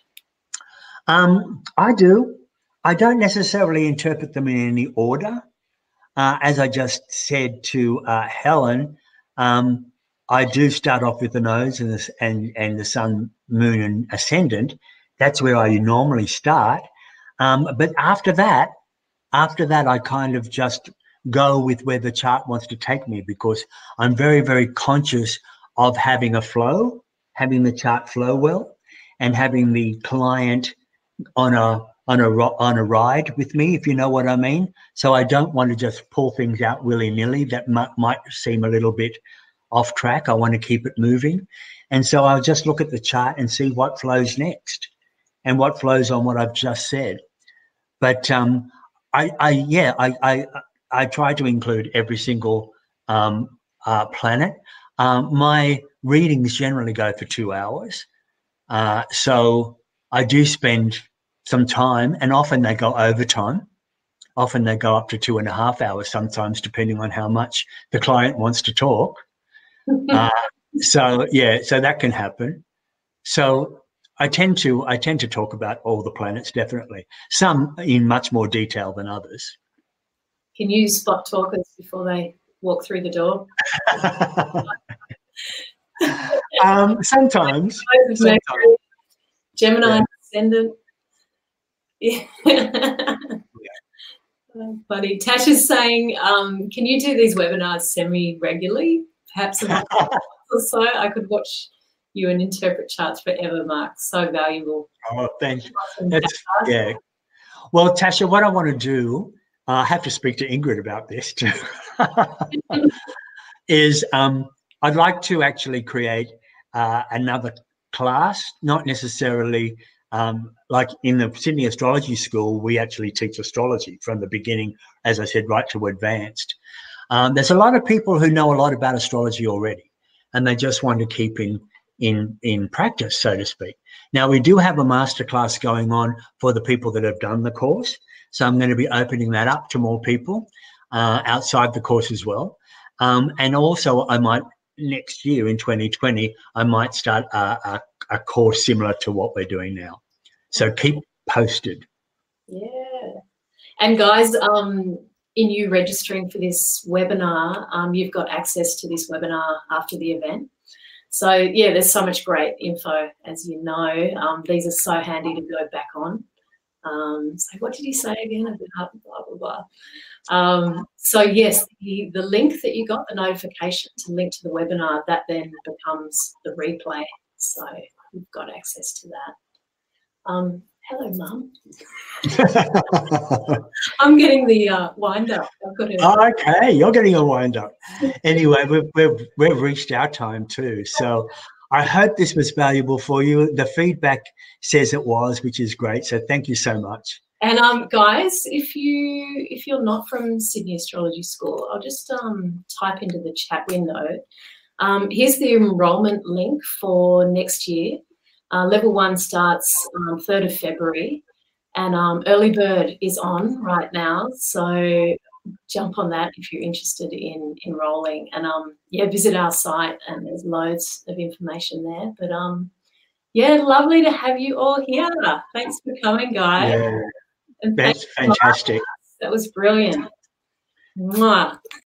I do. I don't necessarily interpret them in any order. As I just said to Helen, I do start off with the nodes and the sun, moon, and ascendant. That's where I normally start. But after that, I kind of just go with where the chart wants to take me, because I'm very, very conscious of having a flow, having the chart flow well, and having the client on a ride with me, if you know what I mean. So I don't want to just pull things out willy-nilly that might seem a little bit off track. I want to keep it moving. And so I'll just look at the chart and see what flows next and what flows on what I've just said. But I try to include every single planet. My readings generally go for 2 hours. So I do spend some time, and often they go overtime. Often they go up to 2.5 hours sometimes, depending on how much the client wants to talk. So that can happen. So I tend to talk about all the planets, definitely. Some in much more detail than others. Can you spot talkers before they walk through the door? Sometimes. Gemini ascendant. Yeah. Funny. Tasha's saying, can you do these webinars semi-regularly? Perhaps a month or so. I could watch you and interpret charts forever, Mark. So valuable. Oh, thank you. Well, Tasha, what I want to do, I have to speak to Ingrid about this too, is I'd like to actually create another class, not necessarily like in the Sydney Astrology School, we actually teach astrology from the beginning, as I said, right to advanced. There's a lot of people who know a lot about astrology already, and they just want to keep in practice, so to speak. Now, we do have a masterclass going on for the people that have done the course, so I'm going to be opening that up to more people outside the course as well. And also, I might next year in 2020, I might start a course similar to what we're doing now. So keep posted. Yeah. And guys, in you registering for this webinar, you've got access to this webinar after the event. So, yeah, there's so much great info, as you know. These are so handy to go back on. So what did you say again about blah, blah, blah? So, yes, the link that you got, the notification to link to the webinar, that then becomes the replay. So you've got access to that. Hello, Mum. I'm getting the wind up. Okay, you're getting a wind up. Anyway, we've reached our time too. So I hope this was valuable for you. The feedback says it was, which is great. So thank you so much. And guys, if you're not from Sydney Astrology School, I'll just type into the chat window. Here's the enrolment link for next year. Level 1 starts 3rd of February, and early bird is on right now. So jump on that if you're interested in enrolling. And yeah, visit our site, and there's loads of information there. But yeah, lovely to have you all here. Thanks for coming, guys. Yeah, and that's fantastic. that was brilliant. Mwah.